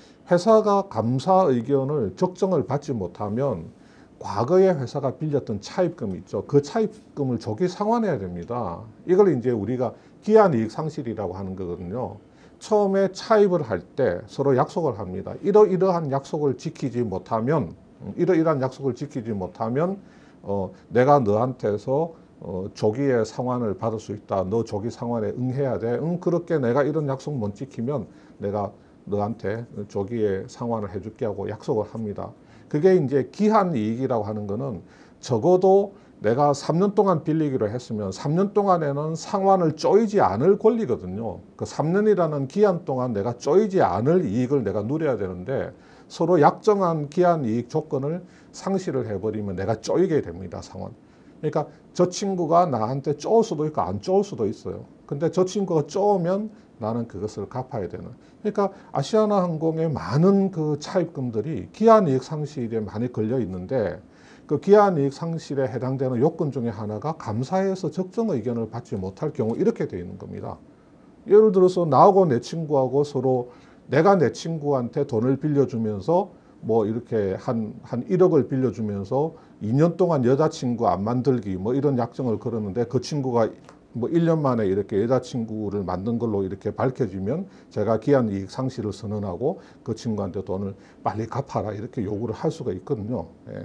회사가 감사 의견을 적정을 받지 못하면 과거에 회사가 빌렸던 차입금 있죠. 그 차입금을 조기 상환해야 됩니다. 이걸 이제 우리가 기한이익 상실이라고 하는 거거든요. 처음에 차입을 할 때 서로 약속을 합니다. 이러이러한 약속을 지키지 못하면, 이러이러한 약속을 지키지 못하면 어, 내가 너한테서 어, 조기에 상환을 받을 수 있다. 너 조기 상환에 응해야 돼. 응, 그렇게 내가 이런 약속 못 지키면 내가 너한테 조기에 상환을 해줄게 하고 약속을 합니다. 그게 이제 기한이익이라고 하는 거는 적어도 내가 삼 년 동안 빌리기로 했으면 삼 년 동안에는 상환을 쪼이지 않을 권리거든요. 그 삼 년이라는 기한 동안 내가 쪼이지 않을 이익을 내가 누려야 되는데 서로 약정한 기한이익 조건을 상실을 해버리면 내가 쪼이게 됩니다, 상환. 그러니까 저 친구가 나한테 쪼을 수도 있고 안 쪼을 수도 있어요. 근데 저 친구가 쪼으면 나는 그것을 갚아야 되는. 그러니까 아시아나항공의 많은 그 차입금들이 기한이익 상실에 많이 걸려 있는데, 그 기한이익 상실에 해당되는 요건 중에 하나가 감사에서 적정 의견을 받지 못할 경우 이렇게 되어 있는 겁니다. 예를 들어서 나하고 내 친구하고 서로 내가 내 친구한테 돈을 빌려주면서 뭐 이렇게 한, 한 일억을 빌려주면서 이 년 동안 여자친구 안 만들기 뭐 이런 약정을 걸었는데, 그 친구가 뭐 일 년 만에 이렇게 여자친구를 만든 걸로 이렇게 밝혀지면 제가 기한이익 상실을 선언하고 그 친구한테 돈을 빨리 갚아라 이렇게 요구를 할 수가 있거든요. 예.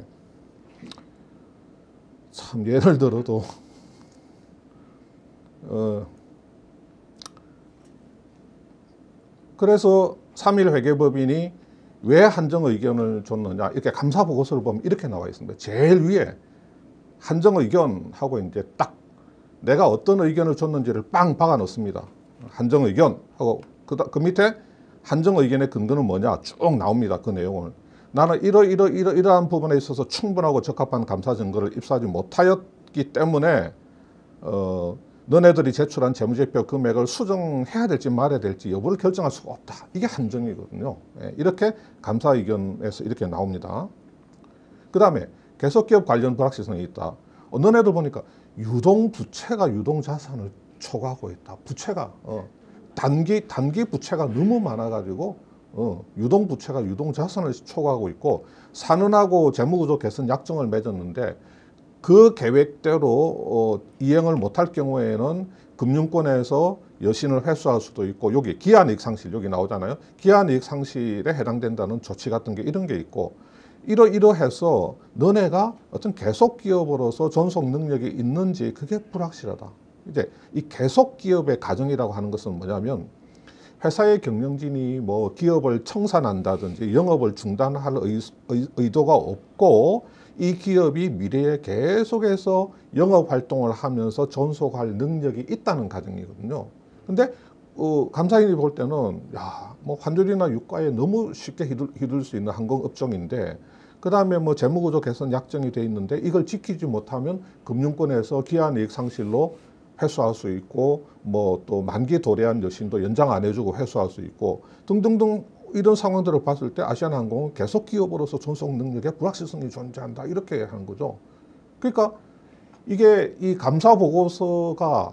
참 예를 들어도 어 그래서 삼 일 회계법인이 왜 한정 의견을 줬느냐, 이렇게 감사 보고서를 보면 이렇게 나와 있습니다. 제일 위에 한정 의견하고 이제 딱 내가 어떤 의견을 줬는지를 빵 박아 넣습니다. 한정 의견 하고 그, 그 밑에 한정 의견의 근거는 뭐냐 쭉 나옵니다. 그 내용을. 나는 이러 이러 이러 이러한 부분에 있어서 충분하고 적합한 감사 증거를 입수하지 못하였기 때문에 어, 너네들이 제출한 재무제표 금액을 수정해야 될지 말아야 될지 여부를 결정할 수가 없다. 이게 한정이거든요. 예, 이렇게 감사 의견에서 이렇게 나옵니다. 그 다음에 계속기업 관련 불확실성이 있다. 어, 너네들 보니까 유동 부채가 유동 자산을 초과하고 있다. 부채가 어, 단기 단기 부채가 너무 많아가지고 어, 유동 부채가 유동 자산을 초과하고 있고, 산은하고 재무구조 개선 약정을 맺었는데 그 계획대로 어, 이행을 못할 경우에는 금융권에서 여신을 회수할 수도 있고, 여기 기한이익 상실 여기 나오잖아요. 기한이익 상실에 해당된다는 조치 같은 게 이런 게 있고, 이러이러해서 너네가 어떤 계속 기업으로서 존속 능력이 있는지 그게 불확실하다. 이제 이 계속 기업의 가정이라고 하는 것은 뭐냐면 회사의 경영진이 뭐 기업을 청산한다든지 영업을 중단할 의, 의, 의도가 없고 이 기업이 미래에 계속해서 영업 활동을 하면서 존속할 능력이 있다는 가정이거든요. 근데 어, 감사인이 볼 때는 야, 뭐 환율이나 유가에 너무 쉽게 휘둘, 휘둘 수 있는 항공업종인데, 그 다음에 뭐 재무구조 개선 약정이 돼 있는데 이걸 지키지 못하면 금융권에서 기한이익 상실로 회수할 수 있고, 뭐 또 만기 도래한 여신도 연장 안 해주고 회수할 수 있고 등등등, 이런 상황들을 봤을 때 아시아나항공은 계속 기업으로서 존속 능력에 불확실성이 존재한다 이렇게 하는 거죠. 그러니까 이게 이 감사 보고서가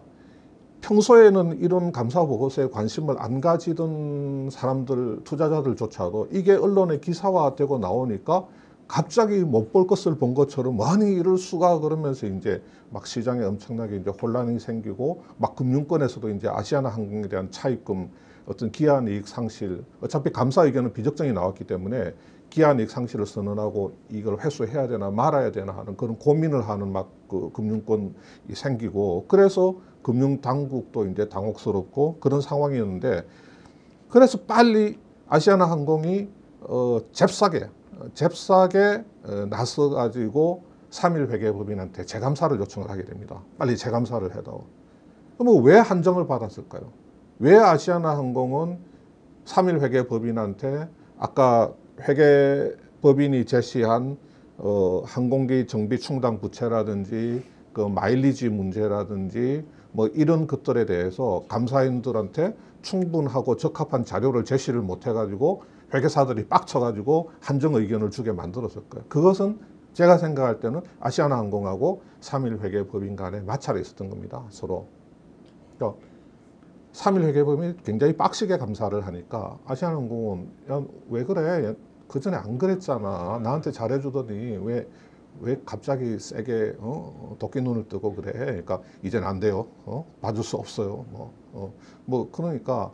평소에는 이런 감사 보고서에 관심을 안 가지던 사람들, 투자자들조차도 이게 언론에 기사화되고 나오니까 갑자기 못 볼 것을 본 것처럼 아니 이럴 수가, 그러면서 이제 막 시장에 엄청나게 이제 혼란이 생기고, 막 금융권에서도 이제 아시아나항공에 대한 차입금, 어떤 기한이익 상실, 어차피 감사 의견은 비적정이 나왔기 때문에 기한이익 상실을 선언하고 이걸 회수해야 되나 말아야 되나 하는 그런 고민을 하는 막 그 금융권이 생기고, 그래서 금융당국도 이제 당혹스럽고 그런 상황이었는데, 그래서 빨리 아시아나항공이 어, 잽싸게 잽싸게 어, 나서 가지고 삼 일 회계법인한테 재감사를 요청을 하게 됩니다. 빨리 재감사를 해다오. 그럼 왜 한정을 받았을까요? 왜 아시아나항공은 삼 일 회계법인한테 아까 회계법인이 제시한 어, 항공기 정비 충당 부채라든지 그 마일리지 문제라든지 뭐 이런 것들에 대해서 감사인들한테 충분하고 적합한 자료를 제시를 못 해가지고 회계사들이 빡쳐가지고 한정 의견을 주게 만들었을 거예요. 그것은 제가 생각할 때는 아시아나항공하고 삼 일 회계법인 간에 마찰이 있었던 겁니다. 서로. 그러니까 삼 일 회계법인이 굉장히 빡시게 감사를 하니까 아시아나항공은 야, 왜 그래? 그 전에 안 그랬잖아. 나한테 잘해주더니 왜, 왜 갑자기 세게 어? 도끼 눈을 뜨고 그래? 그러니까 이제는 안 돼요. 어? 봐줄 수 없어요. 뭐, 어. 뭐 그러니까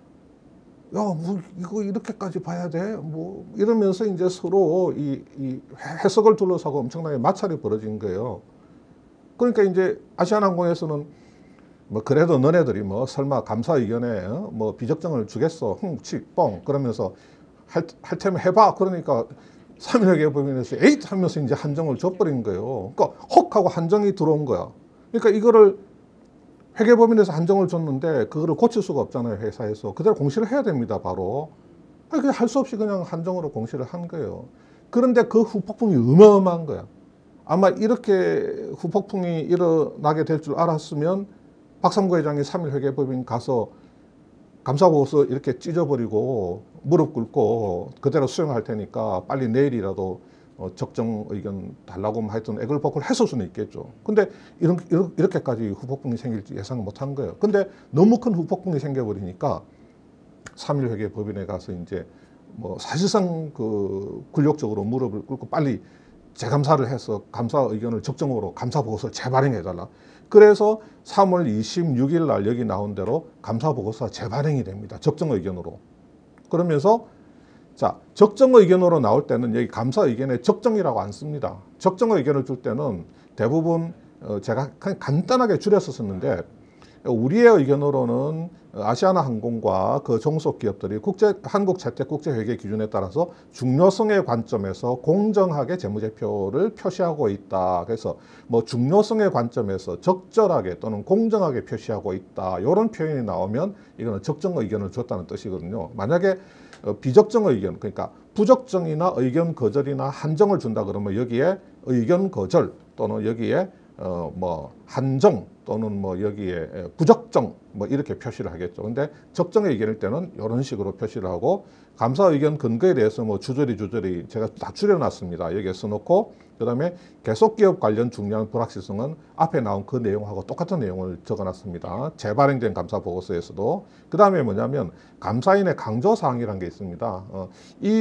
야, 뭐 이거 이렇게까지 봐야 돼? 뭐 이러면서 이제 서로 이, 이 해석을 둘러싸고 엄청나게 마찰이 벌어진 거예요. 그러니까 이제 아시아나항공에서는 뭐 그래도 너네들이 뭐 설마 감사 의견에 어? 뭐 비적정을 주겠어? 흥, 치, 뻥 그러면서 할, 할 테면 해봐. 그러니까 삼 일 회계법인에서 에잇 하면서 이제 한정을 줘버린 거예요. 그러니까 헉 하고 한정이 들어온 거야. 그러니까 이거를 회계법인에서 한정을 줬는데 그거를 고칠 수가 없잖아요. 회사에서. 그대로 공시를 해야 됩니다. 바로. 그냥 할 수 없이 그냥 한정으로 공시를 한 거예요. 그런데 그 후폭풍이 어마어마한 거야. 아마 이렇게 후폭풍이 일어나게 될 줄 알았으면 박삼구 회장이 삼 일 회계법인 가서 감사보고서 이렇게 찢어버리고 무릎 꿇고 그대로 수용할 테니까 빨리 내일이라도 적정 의견 달라고 하여튼 애걸복걸 했을 수는 있겠죠. 근데 이런, 이렇게까지 후폭풍이 생길지 예상 못한 거예요. 근데 너무 큰 후폭풍이 생겨버리니까 삼 일 회계법인에 가서 이제 뭐 사실상 그 굴욕적으로 무릎을 꿇고 빨리 재감사를 해서 감사 의견을 적정으로 감사 보고서를 재발행해달라. 그래서 삼월 이십육일 날 여기 나온 대로 감사 보고서가 재발행이 됩니다. 적정 의견으로. 그러면서 자, 적정 의견으로 나올 때는 여기 감사 의견에 적정이라고 안 씁니다. 적정 의견을 줄 때는 대부분 제가 그냥 간단하게 줄여서 썼는데, 우리의 의견으로는 아시아나항공과 그 종속 기업들이 국제 한국 채택 국제 회계 기준에 따라서 중요성의 관점에서 공정하게 재무제표를 표시하고 있다. 그래서 뭐 중요성의 관점에서 적절하게 또는 공정하게 표시하고 있다. 이런 표현이 나오면 이거는 적정 의견을 줬다는 뜻이거든요. 만약에 비적정 의견, 그러니까 부적정이나 의견 거절이나 한정을 준다 그러면 여기에 의견 거절 또는 여기에 어 뭐 한정 또는 뭐 여기에 부적정 뭐 이렇게 표시를 하겠죠. 근데 적정 의견일 때는 이런 식으로 표시를 하고, 감사 의견 근거에 대해서 뭐 주저리 주저리 제가 다 줄여놨습니다. 여기에 써놓고, 그 다음에 계속기업 관련 중요한 불확실성은 앞에 나온 그 내용하고 똑같은 내용을 적어놨습니다. 재발행된 감사 보고서에서도. 그 다음에 뭐냐면 감사인의 강조사항이라는 게 있습니다. 어, 이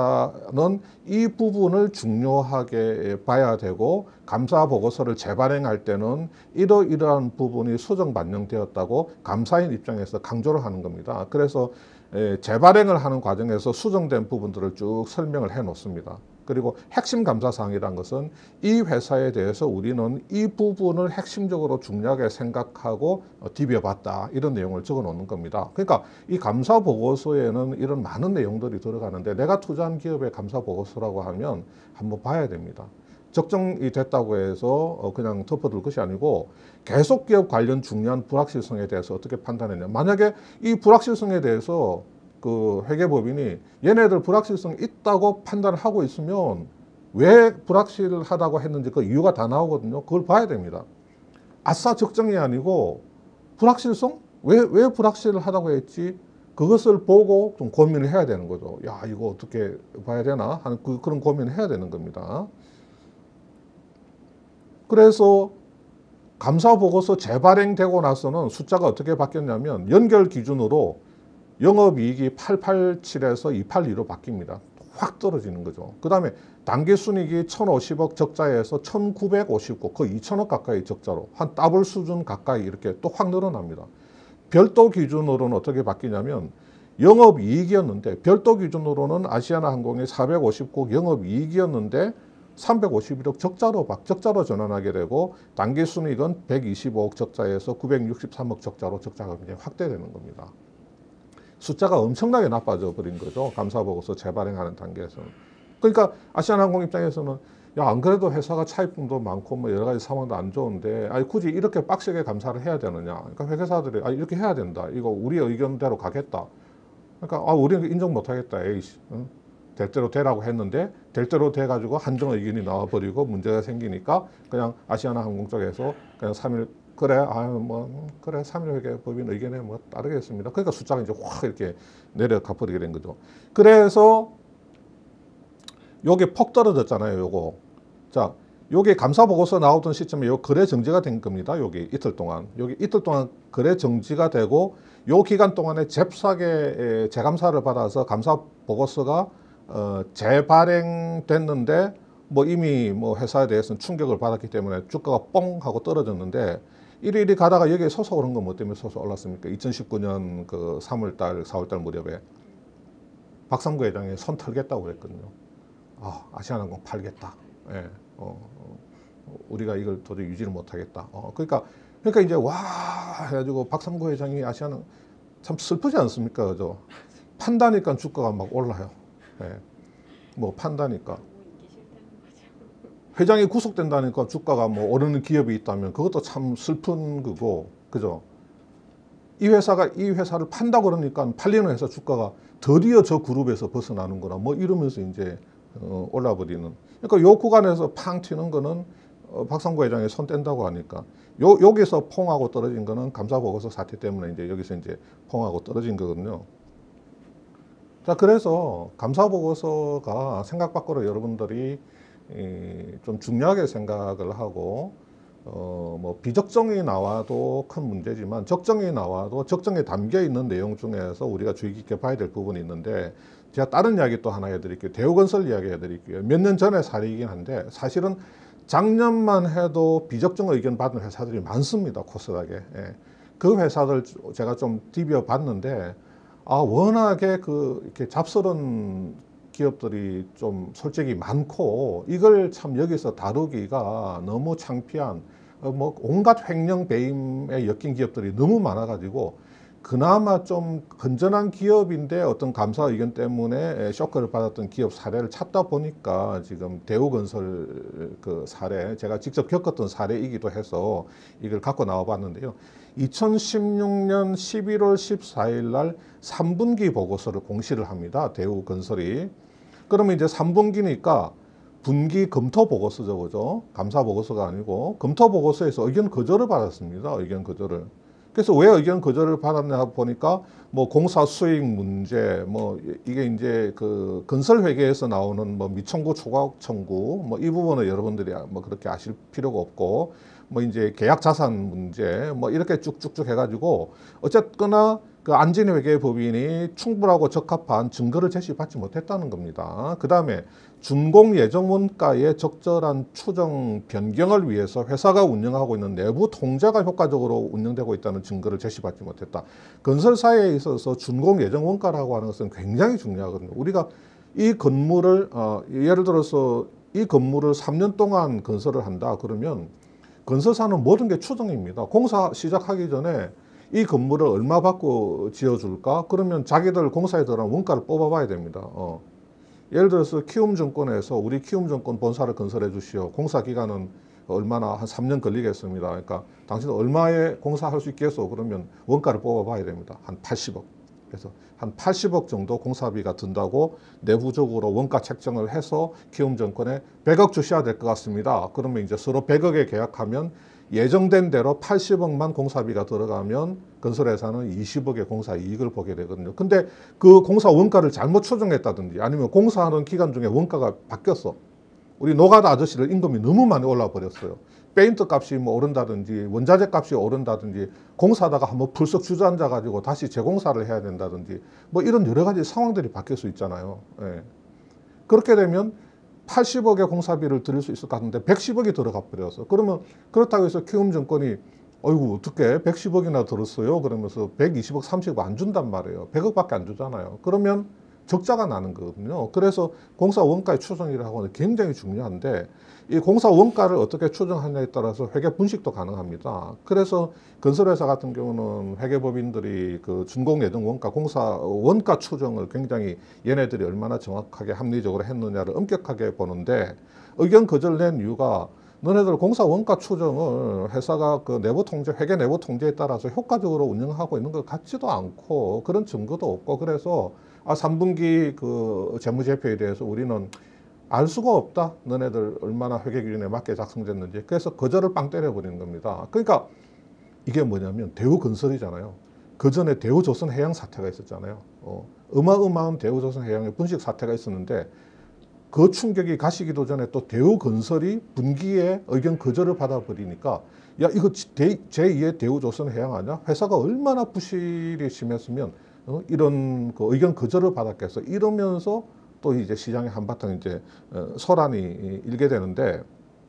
회사는 이 부분을 중요하게 봐야 되고 감사 보고서를 재발행할 때는 이러이러한 부분이 수정 반영되었다고 감사인 입장에서 강조를 하는 겁니다. 그래서 재발행을 하는 과정에서 수정된 부분들을 쭉 설명을 해 놓습니다. 그리고 핵심 감사사항이라는 것은 이 회사에 대해서 우리는 이 부분을 핵심적으로 중요하게 생각하고 디벼봤다, 이런 내용을 적어 놓는 겁니다. 그러니까 이 감사 보고서에는 이런 많은 내용들이 들어가는데, 내가 투자한 기업의 감사 보고서라고 하면 한번 봐야 됩니다. 적정이 됐다고 해서 그냥 덮어둘 것이 아니고 계속 기업 관련 중요한 불확실성에 대해서 어떻게 판단했냐. 만약에 이 불확실성에 대해서 그 회계법인이 얘네들 불확실성 있다고 판단을 하고 있으면 왜 불확실하다고 했는지 그 이유가 다 나오거든요. 그걸 봐야 됩니다. 아싸 적정이 아니고 불확실성? 왜, 왜 불확실하다고 했지? 그것을 보고 좀 고민을 해야 되는 거죠. 야, 이거 어떻게 봐야 되나 하는 그, 그런 고민을 해야 되는 겁니다. 그래서 감사보고서 재발행되고 나서는 숫자가 어떻게 바뀌었냐면 연결 기준으로 영업이익이 팔백팔십칠에서 이백팔십이로 바뀝니다. 확 떨어지는 거죠. 그 다음에 당기순이익이 천오십억 적자에서 천구백오십구, 거의 이천억 가까이 적자로 한 더블 수준 가까이 이렇게 또 확 늘어납니다. 별도 기준으로는 어떻게 바뀌냐면 영업이익이었는데 별도 기준으로는 아시아나항공이 사백오십구 영업이익이었는데 삼백오십일억 적자로 적자로 전환하게 되고 당기순이익은 백이십오억 적자에서 구백육십삼억 적자로 적자가 굉장히 확대되는 겁니다. 숫자가 엄청나게 나빠져 버린 거죠. 감사보고서 재발행하는 단계에서는. 그러니까 아시아나항공 입장에서는 야, 안 그래도 회사가 차입금도 많고 뭐 여러 가지 상황도 안 좋은데 아니 굳이 이렇게 빡세게 감사를 해야 되느냐. 그러니까 회계사들이 아, 이렇게 해야 된다. 이거 우리 의견대로 가겠다. 그러니까 아, 우리는 인정 못 하겠다. 에이씨. 응? 될 대로 되라고 했는데 될 대로 돼 가지고 한정 의견이 나와 버리고 문제가 생기니까 그냥 아시아나항공 쪽에서 그냥 삼 일 그래 아유 뭐 그래 삼 일 회계 법인 의견에 뭐 따르겠습니다. 그러니까 숫자가 이제 확 이렇게 내려가 버리게 된 거죠. 그래서 요게 폭 떨어졌잖아요. 요거. 자, 요게 감사 보고서 나오던 시점에 요 거래 정지가 된 겁니다. 여기 이틀 동안. 여기 이틀 동안 거래 정지가 되고 요 기간 동안에 잽싸게 재감사를 받아서 감사 보고서가 어, 재발행됐는데 뭐 이미 뭐 회사에 대해서는 충격을 받았기 때문에 주가가 뻥 하고 떨어졌는데 이리이리 가다가 여기에 서서 오른 건 뭐 때문에 서서 올랐습니까? 이천십구 년 그 삼월달, 사월달 무렵에 박상구 회장이 손 털겠다고 그랬거든요. 아, 아시아나항공 팔겠다. 예, 어, 어, 우리가 이걸 도저히 유지를 못하겠다. 어, 그러니까 그러니까 이제 와 해가지고 박상구 회장이 아시아는 참 슬프지 않습니까, 그죠? 판다니까 주가가 막 올라요. 예, 뭐 판다니까 회장이 구속된다니까 주가가 뭐 오르는 기업이 있다면 그것도 참 슬픈 거고, 그죠? 이 회사가 이 회사를 판다고 그러니까 팔리는 회사 주가가 드디어 저 그룹에서 벗어나는 거라 뭐 이러면서 이제 어, 올라버리는. 그러니까 요 구간에서 팡 튀는 거는 어, 박상구 회장이 손 뗀다고 하니까 요 여기서 퐁하고 떨어진 거는 감사보고서 사태 때문에 이제 여기서 이제 퐁하고 떨어진 거거든요. 자, 그래서 감사보고서가 생각 밖으로 여러분들이 이, 좀 중요하게 생각을 하고 어, 뭐 비적정이 나와도 큰 문제지만 적정이 나와도 적정에 담겨 있는 내용 중에서 우리가 주의 깊게 봐야 될 부분이 있는데 제가 다른 이야기 또 하나 해드릴게요. 대우건설 이야기 해드릴게요. 몇 년 전의 사례이긴 한데 사실은 작년만 해도 비적정 의견 받은 회사들이 많습니다. 코스닥에. 예. 그 회사들 제가 좀 디벼 봤는데 아 워낙에 그 이렇게 잡스런 기업들이 좀 솔직히 많고 이걸 참 여기서 다루기가 너무 창피한 어, 뭐 온갖 횡령 배임에 엮인 기업들이 너무 많아가지고 그나마 좀 건전한 기업인데 어떤 감사 의견 때문에 쇼크를 받았던 기업 사례를 찾다 보니까 지금 대우건설 그 사례 제가 직접 겪었던 사례이기도 해서 이걸 갖고 나와 봤는데요. 이천십육 년 십일월 십사일 날 삼 분기 보고서를 공시를 합니다. 대우건설이. 그러면 이제 삼 분기니까 분기 검토 보고서죠, 그죠? 감사 보고서가 아니고 검토 보고서에서 의견 거절을 받았습니다. 의견 거절을. 그래서 왜 의견 거절을 받았냐 보니까 뭐 공사 수익 문제, 뭐 이게 이제 그 건설 회계에서 나오는 뭐 미청구 초과억 청구, 뭐 이 부분은 여러분들이 뭐 그렇게 아실 필요가 없고, 뭐 이제 계약 자산 문제, 뭐 이렇게 쭉쭉쭉 해가지고 어쨌거나 그 안진회 회계법인이 충분하고 적합한 증거를 제시받지 못했다는 겁니다. 그 다음에 준공 예정 원가의 적절한 추정 변경을 위해서 회사가 운영하고 있는 내부 통제가 효과적으로 운영되고 있다는 증거를 제시받지 못했다. 건설사에 있어서 준공 예정 원가라고 하는 것은 굉장히 중요하거든요. 우리가 이 건물을 어, 예를 들어서 이 건물을 삼 년 동안 건설을 한다 그러면 건설사는 모든 게 추정입니다. 공사 시작하기 전에 이 건물을 얼마 받고 지어줄까? 그러면 자기들 공사에 들어간 원가를 뽑아봐야 됩니다. 어. 예를 들어서 키움증권에서 우리 키움증권 본사를 건설해 주시오. 공사 기간은 얼마나 한 삼 년 걸리겠습니다. 그러니까 당신 얼마에 공사할 수 있겠소? 그러면 원가를 뽑아봐야 됩니다. 한 팔십억. 그래서 한 팔십억 정도 공사비가 든다고 내부적으로 원가 책정을 해서 키움증권에 백억 주셔야 될 것 같습니다. 그러면 이제 서로 백억에 계약하면 예정된 대로 팔십억만 공사비가 들어가면 건설회사는 이십억의 공사 이익을 보게 되거든요. 근데 그 공사 원가를 잘못 추정했다든지 아니면 공사하는 기간 중에 원가가 바뀌었어. 우리 노가다 아저씨들 임금이 너무 많이 올라 버렸어요. 페인트 값이 뭐 오른다든지 원자재 값이 오른다든지 공사하다가 한번 불쑥 주저앉아 가지고 다시 재공사를 해야 된다든지 뭐 이런 여러 가지 상황들이 바뀔 수 있잖아요. 예. 그렇게 되면 팔십억의 공사비를 드릴 수 있을 것 같은데 백십억이 들어가 버려서 그러면 그렇다고 해서 키움증권이 어이구 어떻게 백십억이나 들었어요? 그러면서 백이십억, 삼십억 안 준단 말이에요. 백억밖에 안 주잖아요. 그러면 적자가 나는 거거든요. 그래서 공사 원가의 추정이라고 하는 게 굉장히 중요한데 이 공사 원가를 어떻게 추정하냐에 따라서 회계 분식도 가능합니다. 그래서 건설회사 같은 경우는 회계법인들이 그 준공 예정 원가, 공사 원가 추정을 굉장히 얘네들이 얼마나 정확하게 합리적으로 했느냐를 엄격하게 보는데 의견 거절 낸 이유가 너네들 공사 원가 추정을 회사가 그 내부 통제, 회계 내부 통제에 따라서 효과적으로 운영하고 있는 것 같지도 않고 그런 증거도 없고 그래서 아, 삼 분기 그 재무제표에 대해서 우리는 알 수가 없다. 너네들 얼마나 회계 기준에 맞게 작성됐는지. 그래서 거절을 빵 때려버리는 겁니다. 그러니까 이게 뭐냐면 대우건설이잖아요. 그 전에 대우조선해양 사태가 있었잖아요. 어, 어마어마한 대우조선해양의 분식 사태가 있었는데 그 충격이 가시기도 전에 또 대우건설이 분기에 의견 거절을 받아버리니까 야 이거 제이의 대우조선해양 아니야? 회사가 얼마나 부실이 심했으면 어? 이런 그 의견 거절을 받았겠어. 이러면서 또 이제 시장에 한바탕 이제 어, 소란이 일게 되는데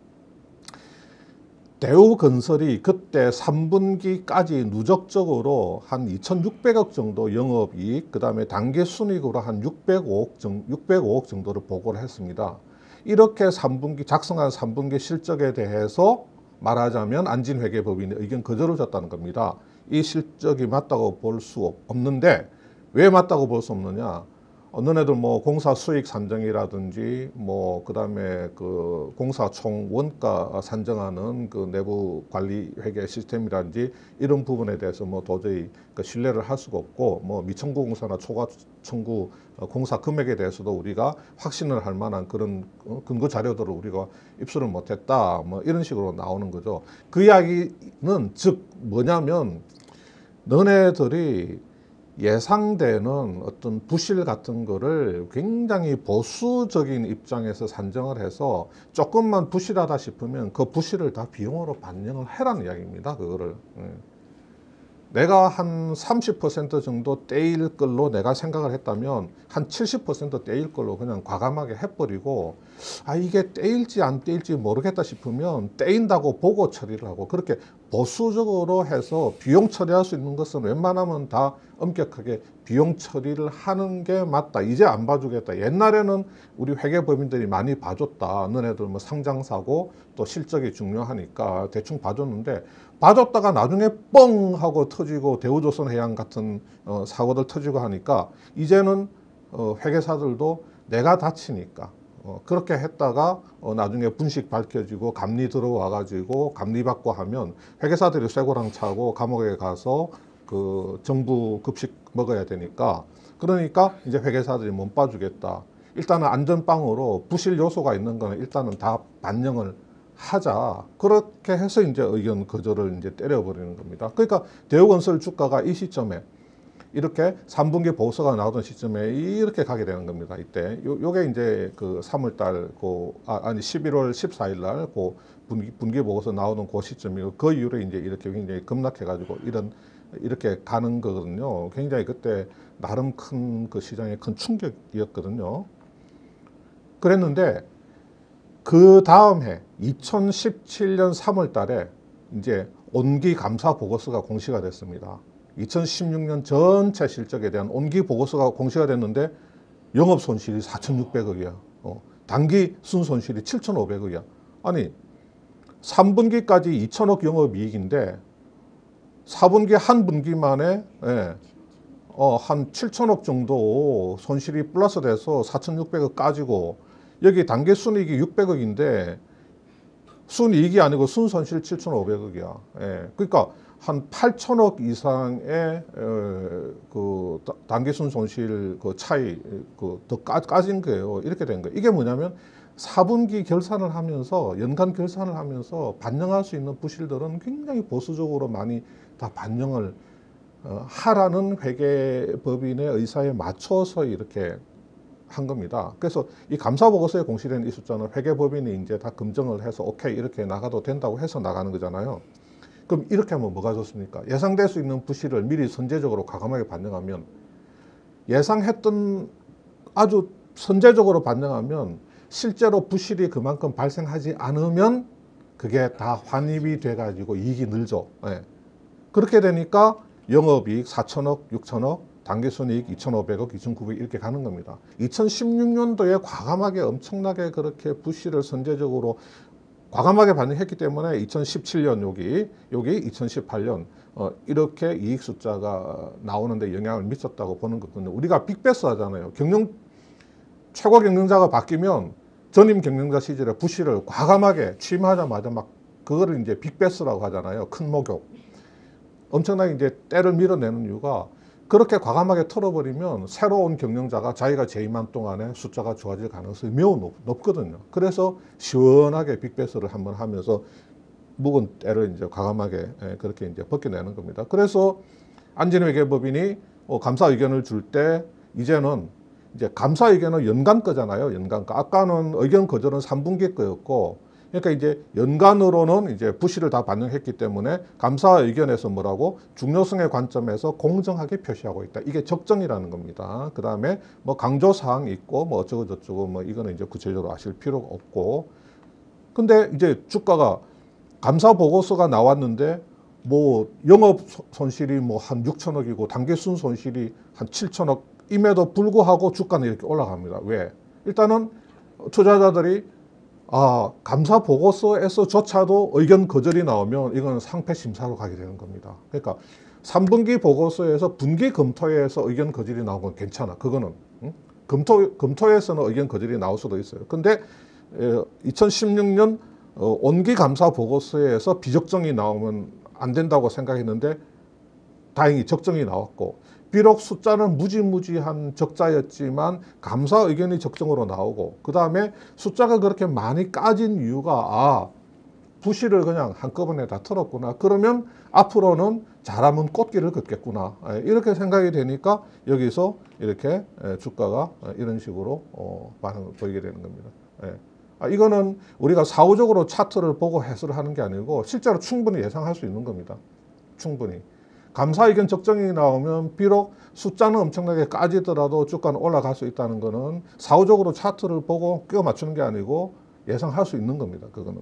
대우건설이 그때 삼 분기까지 누적적으로 한 이천육백억 정도 영업이익, 그 다음에 당기순이익으로 한 육백오억, 정, 육백오억 정도를 보고를 했습니다. 이렇게 삼 분기, 작성한 삼 분기 실적에 대해서 말하자면 안진회계법인의 의견 거절을 줬다는 겁니다. 이 실적이 맞다고 볼 수 없는데 왜 맞다고 볼 수 없느냐? 어, 너네들 뭐 공사 수익 산정이라든지 뭐 그다음에 그 공사 총 원가 산정하는 그 내부 관리 회계 시스템이라든지 이런 부분에 대해서 뭐 도저히 그 신뢰를 할 수가 없고 뭐 미청구 공사나 초과 청구 공사 금액에 대해서도 우리가 확신을 할 만한 그런 근거 자료들을 우리가 입수를 못했다 뭐 이런 식으로 나오는 거죠. 그 이야기는 즉 뭐냐면 너네들이 예상되는 어떤 부실 같은 거를 굉장히 보수적인 입장에서 산정을 해서 조금만 부실하다 싶으면 그 부실을 다 비용으로 반영을 해라는 이야기입니다. 그거를. 내가 한 삼십 퍼센트 정도 떼일 걸로 내가 생각을 했다면 한 칠십 퍼센트 떼일 걸로 그냥 과감하게 해버리고 아 이게 떼일지 안 떼일지 모르겠다 싶으면 떼인다고 보고 처리를 하고 그렇게 보수적으로 해서 비용 처리할 수 있는 것은 웬만하면 다 엄격하게 비용 처리를 하는 게 맞다. 이제 안 봐주겠다. 옛날에는 우리 회계법인들이 많이 봐줬다. 너네들 뭐 상장사고 또 실적이 중요하니까 대충 봐줬는데 봐줬다가 나중에 뻥 하고 터지고 대우조선해양 같은 어, 사고들 터지고 하니까 이제는 어, 회계사들도 내가 다치니까 어, 그렇게 했다가 어, 나중에 분식 밝혀지고 감리 들어와 가지고 감리 받고 하면 회계사들이 쇠고랑 차고 감옥에 가서 그 정부 급식 먹어야 되니까 그러니까 이제 회계사들이 못 봐주겠다. 일단은 안전빵으로 부실 요소가 있는 거는 일단은 다 반영을 하자. 그렇게 해서 이제 의견 거절을 이제 때려버리는 겁니다. 그러니까 대우건설 주가가 이 시점에 이렇게 삼 분기 보고서가 나오던 시점에 이렇게 가게 되는 겁니다. 이때 요, 요게 이제 그 삼월 달, 그, 아, 아니 십일월 십사일 날 그 분기, 분기 보고서 나오는 그 시점이고 그 이후로 이제 이렇게 굉장히 급락해가지고 이런 이렇게 가는 거거든요. 굉장히 그때 나름 큰 그 시장의 큰 충격이었거든요. 그랬는데 그 다음 해 이천십칠 년 삼월 달에 이제 온기 감사 보고서가 공시가 됐습니다. 이천십육 년 전체 실적에 대한 온기 보고서가 공시가 됐는데 영업 손실이 사천육백억이야. 어, 단기 순손실이 칠천오백억이야. 아니 삼 분기까지 이천억 영업이익인데 사 분기 한 분기 만에 예, 어, 한 칠천억 정도 손실이 플러스 돼서 사천육백억 까지고 여기 단기 순이익이 육백억인데 순이익이 아니고 순손실 칠천오백억이야. 예, 그러니까 한 팔천억 이상의 어, 그 단기 순손실 그 차이 그 더 까진 거예요. 이렇게 된 거예요. 이게 뭐냐면 사 분기 결산을 하면서 연간 결산을 하면서 반영할 수 있는 부실들은 굉장히 보수적으로 많이 다 반영을 어, 하라는 회계법인의 의사에 맞춰서 이렇게 한 겁니다. 그래서 이 감사보고서에 공시된 이 숫자는 회계법인이 이제 다 검증을 해서 오케이 이렇게 나가도 된다고 해서 나가는 거잖아요. 그럼 이렇게 하면 뭐가 좋습니까? 예상될 수 있는 부실을 미리 선제적으로 과감하게 반영하면 예상했던 아주 선제적으로 반영하면 실제로 부실이 그만큼 발생하지 않으면 그게 다 환입이 돼가지고 이익이 늘죠. 예. 그렇게 되니까 영업이익 사천억, 육천억, 당기순이익 이천오백억, 이천구백억 이렇게 가는 겁니다. 이천십육 년도에 과감하게 엄청나게 그렇게 부실을 선제적으로 과감하게 반영했기 때문에 이천십칠 년 여기, 여기 이천십팔 년 어, 이렇게 이익 숫자가 나오는데 영향을 미쳤다고 보는 거거든요. 우리가 빅베스 하잖아요. 경영 최고 경영자가 바뀌면 전임 경영자 시절에 부실을 과감하게 취임하자마자 막 그거를 이제 빅베스라고 하잖아요. 큰 목욕. 엄청나게 이제 때를 밀어내는 이유가 그렇게 과감하게 털어버리면 새로운 경영자가 자기가 재임한 동안에 숫자가 좋아질 가능성이 매우 높, 높거든요. 그래서 시원하게 빅베스를 한번 하면서 묵은 때를 이제 과감하게 그렇게 이제 벗겨내는 겁니다. 그래서 안진우 회계법인이 감사 의견을 줄 때 이제는 이제 감사 의견은 연간 거잖아요. 연간 거. 아까는 의견 거절은 삼 분기 거였고, 그러니까 이제 연간으로는 이제 부실을 다 반영했기 때문에 감사 의견에서 뭐라고 중요성의 관점에서 공정하게 표시하고 있다. 이게 적정이라는 겁니다. 그 다음에 뭐 강조 사항이 있고 뭐 어쩌고 저쩌고 뭐 이거는 이제 구체적으로 아실 필요가 없고, 근데 이제 주가가 감사 보고서가 나왔는데 뭐 영업 손실이 뭐 한 육천억이고 당기순 손실이 한 칠천억 임에도 불구하고 주가는 이렇게 올라갑니다. 왜? 일단은 투자자들이 아, 감사 보고서에서조차도 의견 거절이 나오면 이건 상패 심사로 가게 되는 겁니다. 그러니까 삼 분기 보고서에서 분기 검토에서 의견 거절이 나오면 괜찮아. 그거는 응? 검토, 검토에서는 의견 거절이 나올 수도 있어요. 근데 에, 이천십육 년 어, 온기 감사 보고서에서 비적정이 나오면 안 된다고 생각했는데 다행히 적정이 나왔고, 비록 숫자는 무지무지한 적자였지만 감사 의견이 적정으로 나오고, 그 다음에 숫자가 그렇게 많이 까진 이유가 아, 부실을 그냥 한꺼번에 다 털었구나. 그러면 앞으로는 잘하면 꽃길을 걷겠구나. 이렇게 생각이 되니까 여기서 이렇게 주가가 이런 식으로 반응을 보이게 되는 겁니다. 이거는 우리가 사후적으로 차트를 보고 해설을 하는 게 아니고 실제로 충분히 예상할 수 있는 겁니다. 충분히. 감사 의견 적정이 나오면 비록 숫자는 엄청나게 까지더라도 주가는 올라갈 수 있다는 거는 사후적으로 차트를 보고 끼워 맞추는 게 아니고 예상할 수 있는 겁니다. 그거는.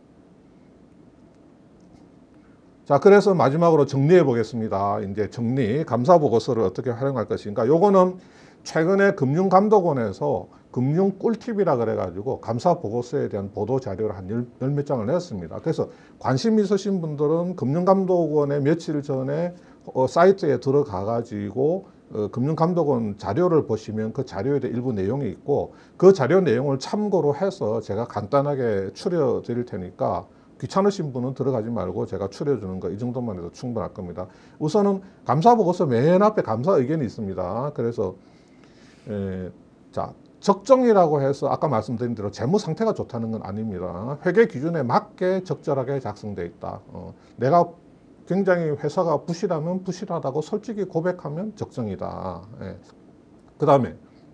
자, 그래서 마지막으로 정리해 보겠습니다. 이제 정리, 감사 보고서를 어떻게 활용할 것인가. 요거는 최근에 금융감독원에서 금융 꿀팁이라 그래가지고 감사 보고서에 대한 보도 자료를 한 열 몇 장을 냈습니다. 그래서 관심 있으신 분들은 금융감독원에 며칠 전에 어, 사이트에 들어가가지고 어, 금융감독원 자료를 보시면 그 자료에 대한 일부 내용이 있고, 그 자료 내용을 참고로 해서 제가 간단하게 추려 드릴 테니까 귀찮으신 분은 들어가지 말고 제가 추려주는 거 이 정도만 해도 충분할 겁니다. 우선은 감사보고서 맨 앞에 감사 의견이 있습니다. 그래서 에, 자 적정이라고 해서 아까 말씀드린 대로 재무 상태가 좋다는 건 아닙니다. 회계 기준에 맞게 적절하게 작성되어 있다. 어, 내가 굉장히 회사가 부실하면 부실하다고 솔직히 고백하면 적정이다. 예. 그 다음에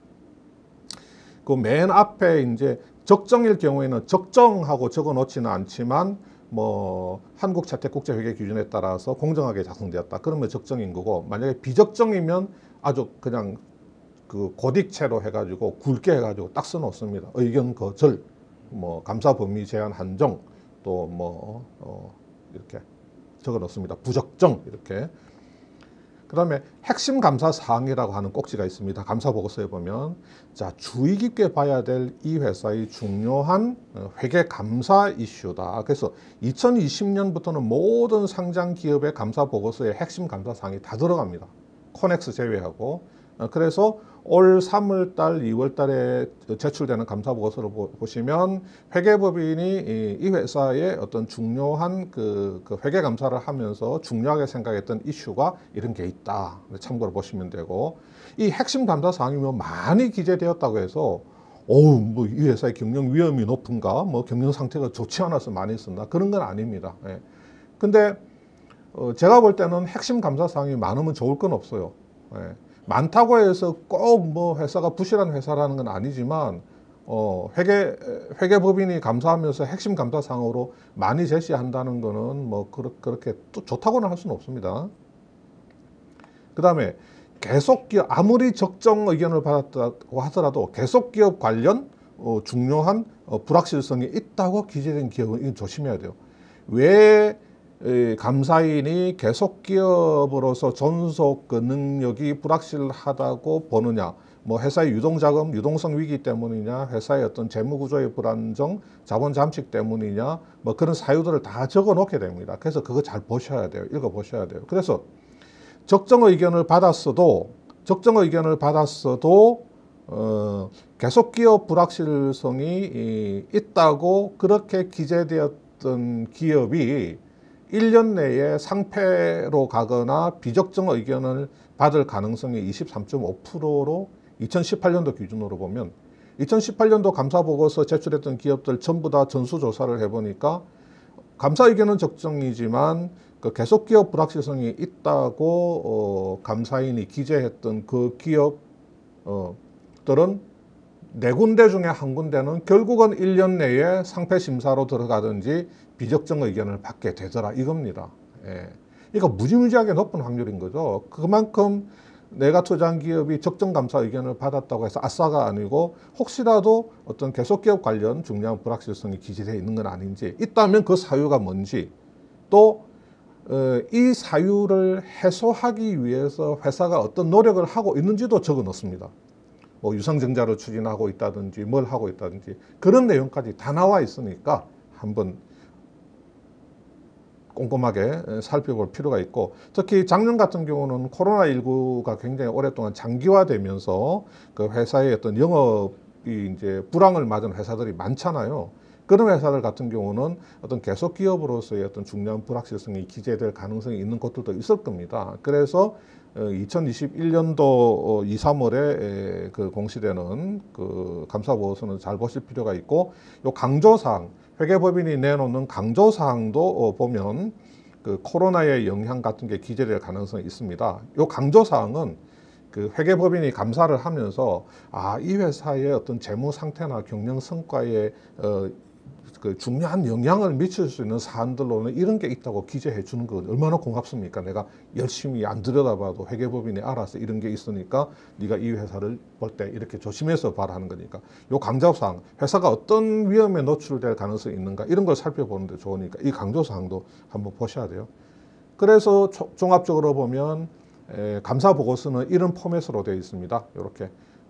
그 맨 앞에 이제 적정일 경우에는 적정하고 적어 놓지는 않지만 뭐 한국채택국제회계 기준에 따라서 공정하게 작성되었다. 그러면 적정인 거고, 만약에 비적정이면 아주 그냥 그 고딕체로 해가지고 굵게 해가지고 딱 써놓습니다. 의견 거절, 뭐 감사 범위 제한 한정, 또 뭐 어 이렇게 적어 놓습니다. 부적정 이렇게. 그 다음에 핵심 감사 사항이라고 하는 꼭지가 있습니다. 감사 보고서에 보면 자 주의 깊게 봐야 될 이 회사의 중요한 회계 감사 이슈다. 그래서 이천이십 년부터는 모든 상장 기업의 감사 보고서에 핵심 감사 사항이 다 들어갑니다. 코넥스 제외하고. 그래서 올 삼월 달, 이월 달에 제출되는 감사 보고서를 보시면 회계법인이 이 회사의 어떤 중요한 그, 그 회계 감사를 하면서 중요하게 생각했던 이슈가 이런 게 있다. 참고로 보시면 되고, 이 핵심 감사 사항이면 많이 기재되었다고 해서 어우, 뭐 이 회사의 경영 위험이 높은가, 뭐 경영 상태가 좋지 않아서 많이 쓴다, 그런 건 아닙니다. 예. 근데 어, 제가 볼 때는 핵심 감사 사항이 많으면 좋을 건 없어요. 예. 많다고 해서 꼭 뭐 회사가 부실한 회사라는 건 아니지만 어, 회계, 회계법인이 감사하면서 핵심 감사사항으로 많이 제시한다는 거는 뭐 그렇게 또 좋다고는 할 수는 없습니다. 그 다음에 계속 기업, 아무리 적정 의견을 받았다고 하더라도 계속 기업 관련 어, 중요한 어, 불확실성이 있다고 기재된 기업은 이건 조심해야 돼요. 왜 에, 감사인이 계속 기업으로서 존속 그 능력이 불확실하다고 보느냐? 뭐 회사의 유동자금, 유동성 위기 때문이냐, 회사의 어떤 재무구조의 불안정, 자본 잠식 때문이냐, 뭐 그런 사유들을 다 적어 놓게 됩니다. 그래서 그거 잘 보셔야 돼요. 읽어 보셔야 돼요. 그래서 적정 의견을 받았어도, 적정 의견을 받았어도, 어, 계속 기업 불확실성이 있다고 그렇게 기재되었던 기업이 일 년 내에 상폐로 가거나 비적정 의견을 받을 가능성이 이십삼 점 오 퍼센트로 이천십팔 년도 기준으로 보면 이천십팔 년도 감사보고서 제출했던 기업들 전부 다 전수조사를 해보니까 감사 의견은 적정이지만 그 계속 기업 불확실성이 있다고 어, 감사인이 기재했던 그 기업들은 네 군데 중에 한 군데는 결국은 일 년 내에 상폐 심사로 들어가든지 비적정 의견을 받게 되더라 이겁니다. 예. 그러니까 무지무지하게 높은 확률인 거죠. 그만큼 내가 투자한 기업이 적정 감사 의견을 받았다고 해서 아싸가 아니고 혹시라도 어떤 계속기업 관련 중요한 불확실성이 기재되어 있는 건 아닌지, 있다면 그 사유가 뭔지, 또 이 사유를 해소하기 위해서 회사가 어떤 노력을 하고 있는지도 적어 놓습니다. 뭐 유상증자를 추진하고 있다든지 뭘 하고 있다든지 그런 내용까지 다 나와 있으니까 한번 꼼꼼하게 살펴볼 필요가 있고, 특히 작년 같은 경우는 코로나십구가 굉장히 오랫동안 장기화되면서 그 회사의 어떤 영업이 이제 불황을 맞은 회사들이 많잖아요. 그런 회사들 같은 경우는 어떤 계속 기업으로서의 어떤 중요한 불확실성이 기재될 가능성이 있는 것들도 있을 겁니다. 그래서 이천이십일 년도 이, 삼월에 그 공시되는 그 감사보고서는 잘 보실 필요가 있고, 요 강조사항, 회계법인이 내놓는 강조사항도 보면 그 코로나의 영향 같은 게 기재될 가능성이 있습니다. 요 강조사항은 그 회계법인이 감사를 하면서 아, 이 회사의 어떤 재무 상태나 경영 성과에 어, 그 중요한 영향을 미칠 수 있는 사안들로는 이런 게 있다고 기재해 주는 거 얼마나 고맙습니까? 내가 열심히 안 들여다봐도 회계법인이 알아서 이런 게 있으니까 네가 이 회사를 볼 때 이렇게 조심해서 봐라 하는 거니까, 요 강조사항, 회사가 어떤 위험에 노출될 가능성이 있는가 이런 걸 살펴보는 데 좋으니까 이 강조사항도 한번 보셔야 돼요. 그래서 조, 종합적으로 보면 에, 감사보고서는 이런 포맷으로 되어 있습니다. 이렇게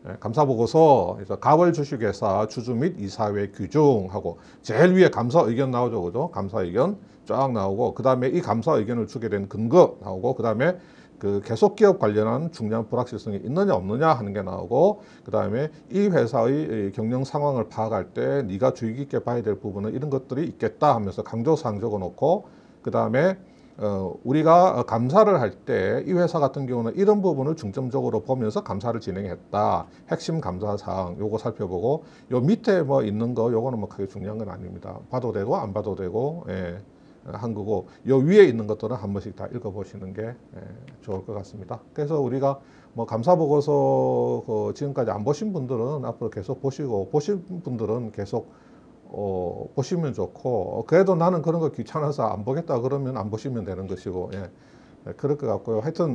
감사보고서, 가월 주식회사 주주 및 이사회 규정하고 제일 위에 감사 의견 나오죠, 그죠? 감사 의견 쫙 나오고, 그 다음에 이 감사 의견을 주게 된 근거 나오고, 그 다음에 그 계속 기업 관련한 중요한 불확실성이 있느냐 없느냐 하는 게 나오고, 그 다음에 이 회사의 경영 상황을 파악할 때 네가 주의 깊게 봐야 될 부분은 이런 것들이 있겠다 하면서 강조사항 적어놓고, 그 다음에 어, 우리가 감사를 할 때 이 회사 같은 경우는 이런 부분을 중점적으로 보면서 감사를 진행했다. 핵심 감사 사항 요거 살펴보고, 요 밑에 뭐 있는 거 요거는 뭐 크게 중요한 건 아닙니다. 봐도 되고 안 봐도 되고 예, 한 거고, 요 위에 있는 것들은 한 번씩 다 읽어보시는 게 예, 좋을 것 같습니다. 그래서 우리가 뭐 감사 보고서 그 지금까지 안 보신 분들은 앞으로 계속 보시고, 보신 분들은 계속 어, 보시면 좋고, 그래도 나는 그런 거 귀찮아서 안 보겠다 그러면 안 보시면 되는 것이고, 예, 예, 그럴 것 같고요. 하여튼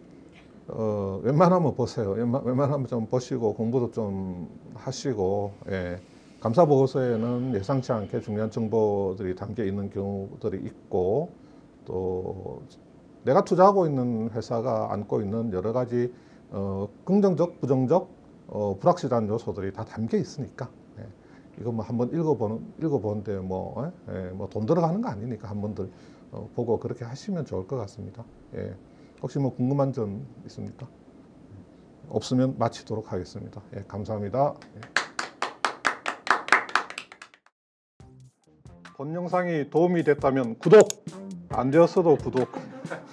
어, 웬만하면 보세요. 웬만, 웬만하면 좀 보시고 공부도 좀 하시고, 예, 감사 보고서에는 예상치 않게 중요한 정보들이 담겨 있는 경우들이 있고, 또 내가 투자하고 있는 회사가 안고 있는 여러 가지 어, 긍정적, 부정적, 어, 불확실한 요소들이 다 담겨 있으니까. 예. 이거 뭐 한번 읽어보는, 읽어보는데 뭐, 예, 뭐 돈 들어가는 거 아니니까 한번들 어, 보고 그렇게 하시면 좋을 것 같습니다. 예. 혹시 뭐 궁금한 점 있습니까? 없으면 마치도록 하겠습니다. 예, 감사합니다. 예. 본 영상이 도움이 됐다면 구독, 안 되었어도 구독.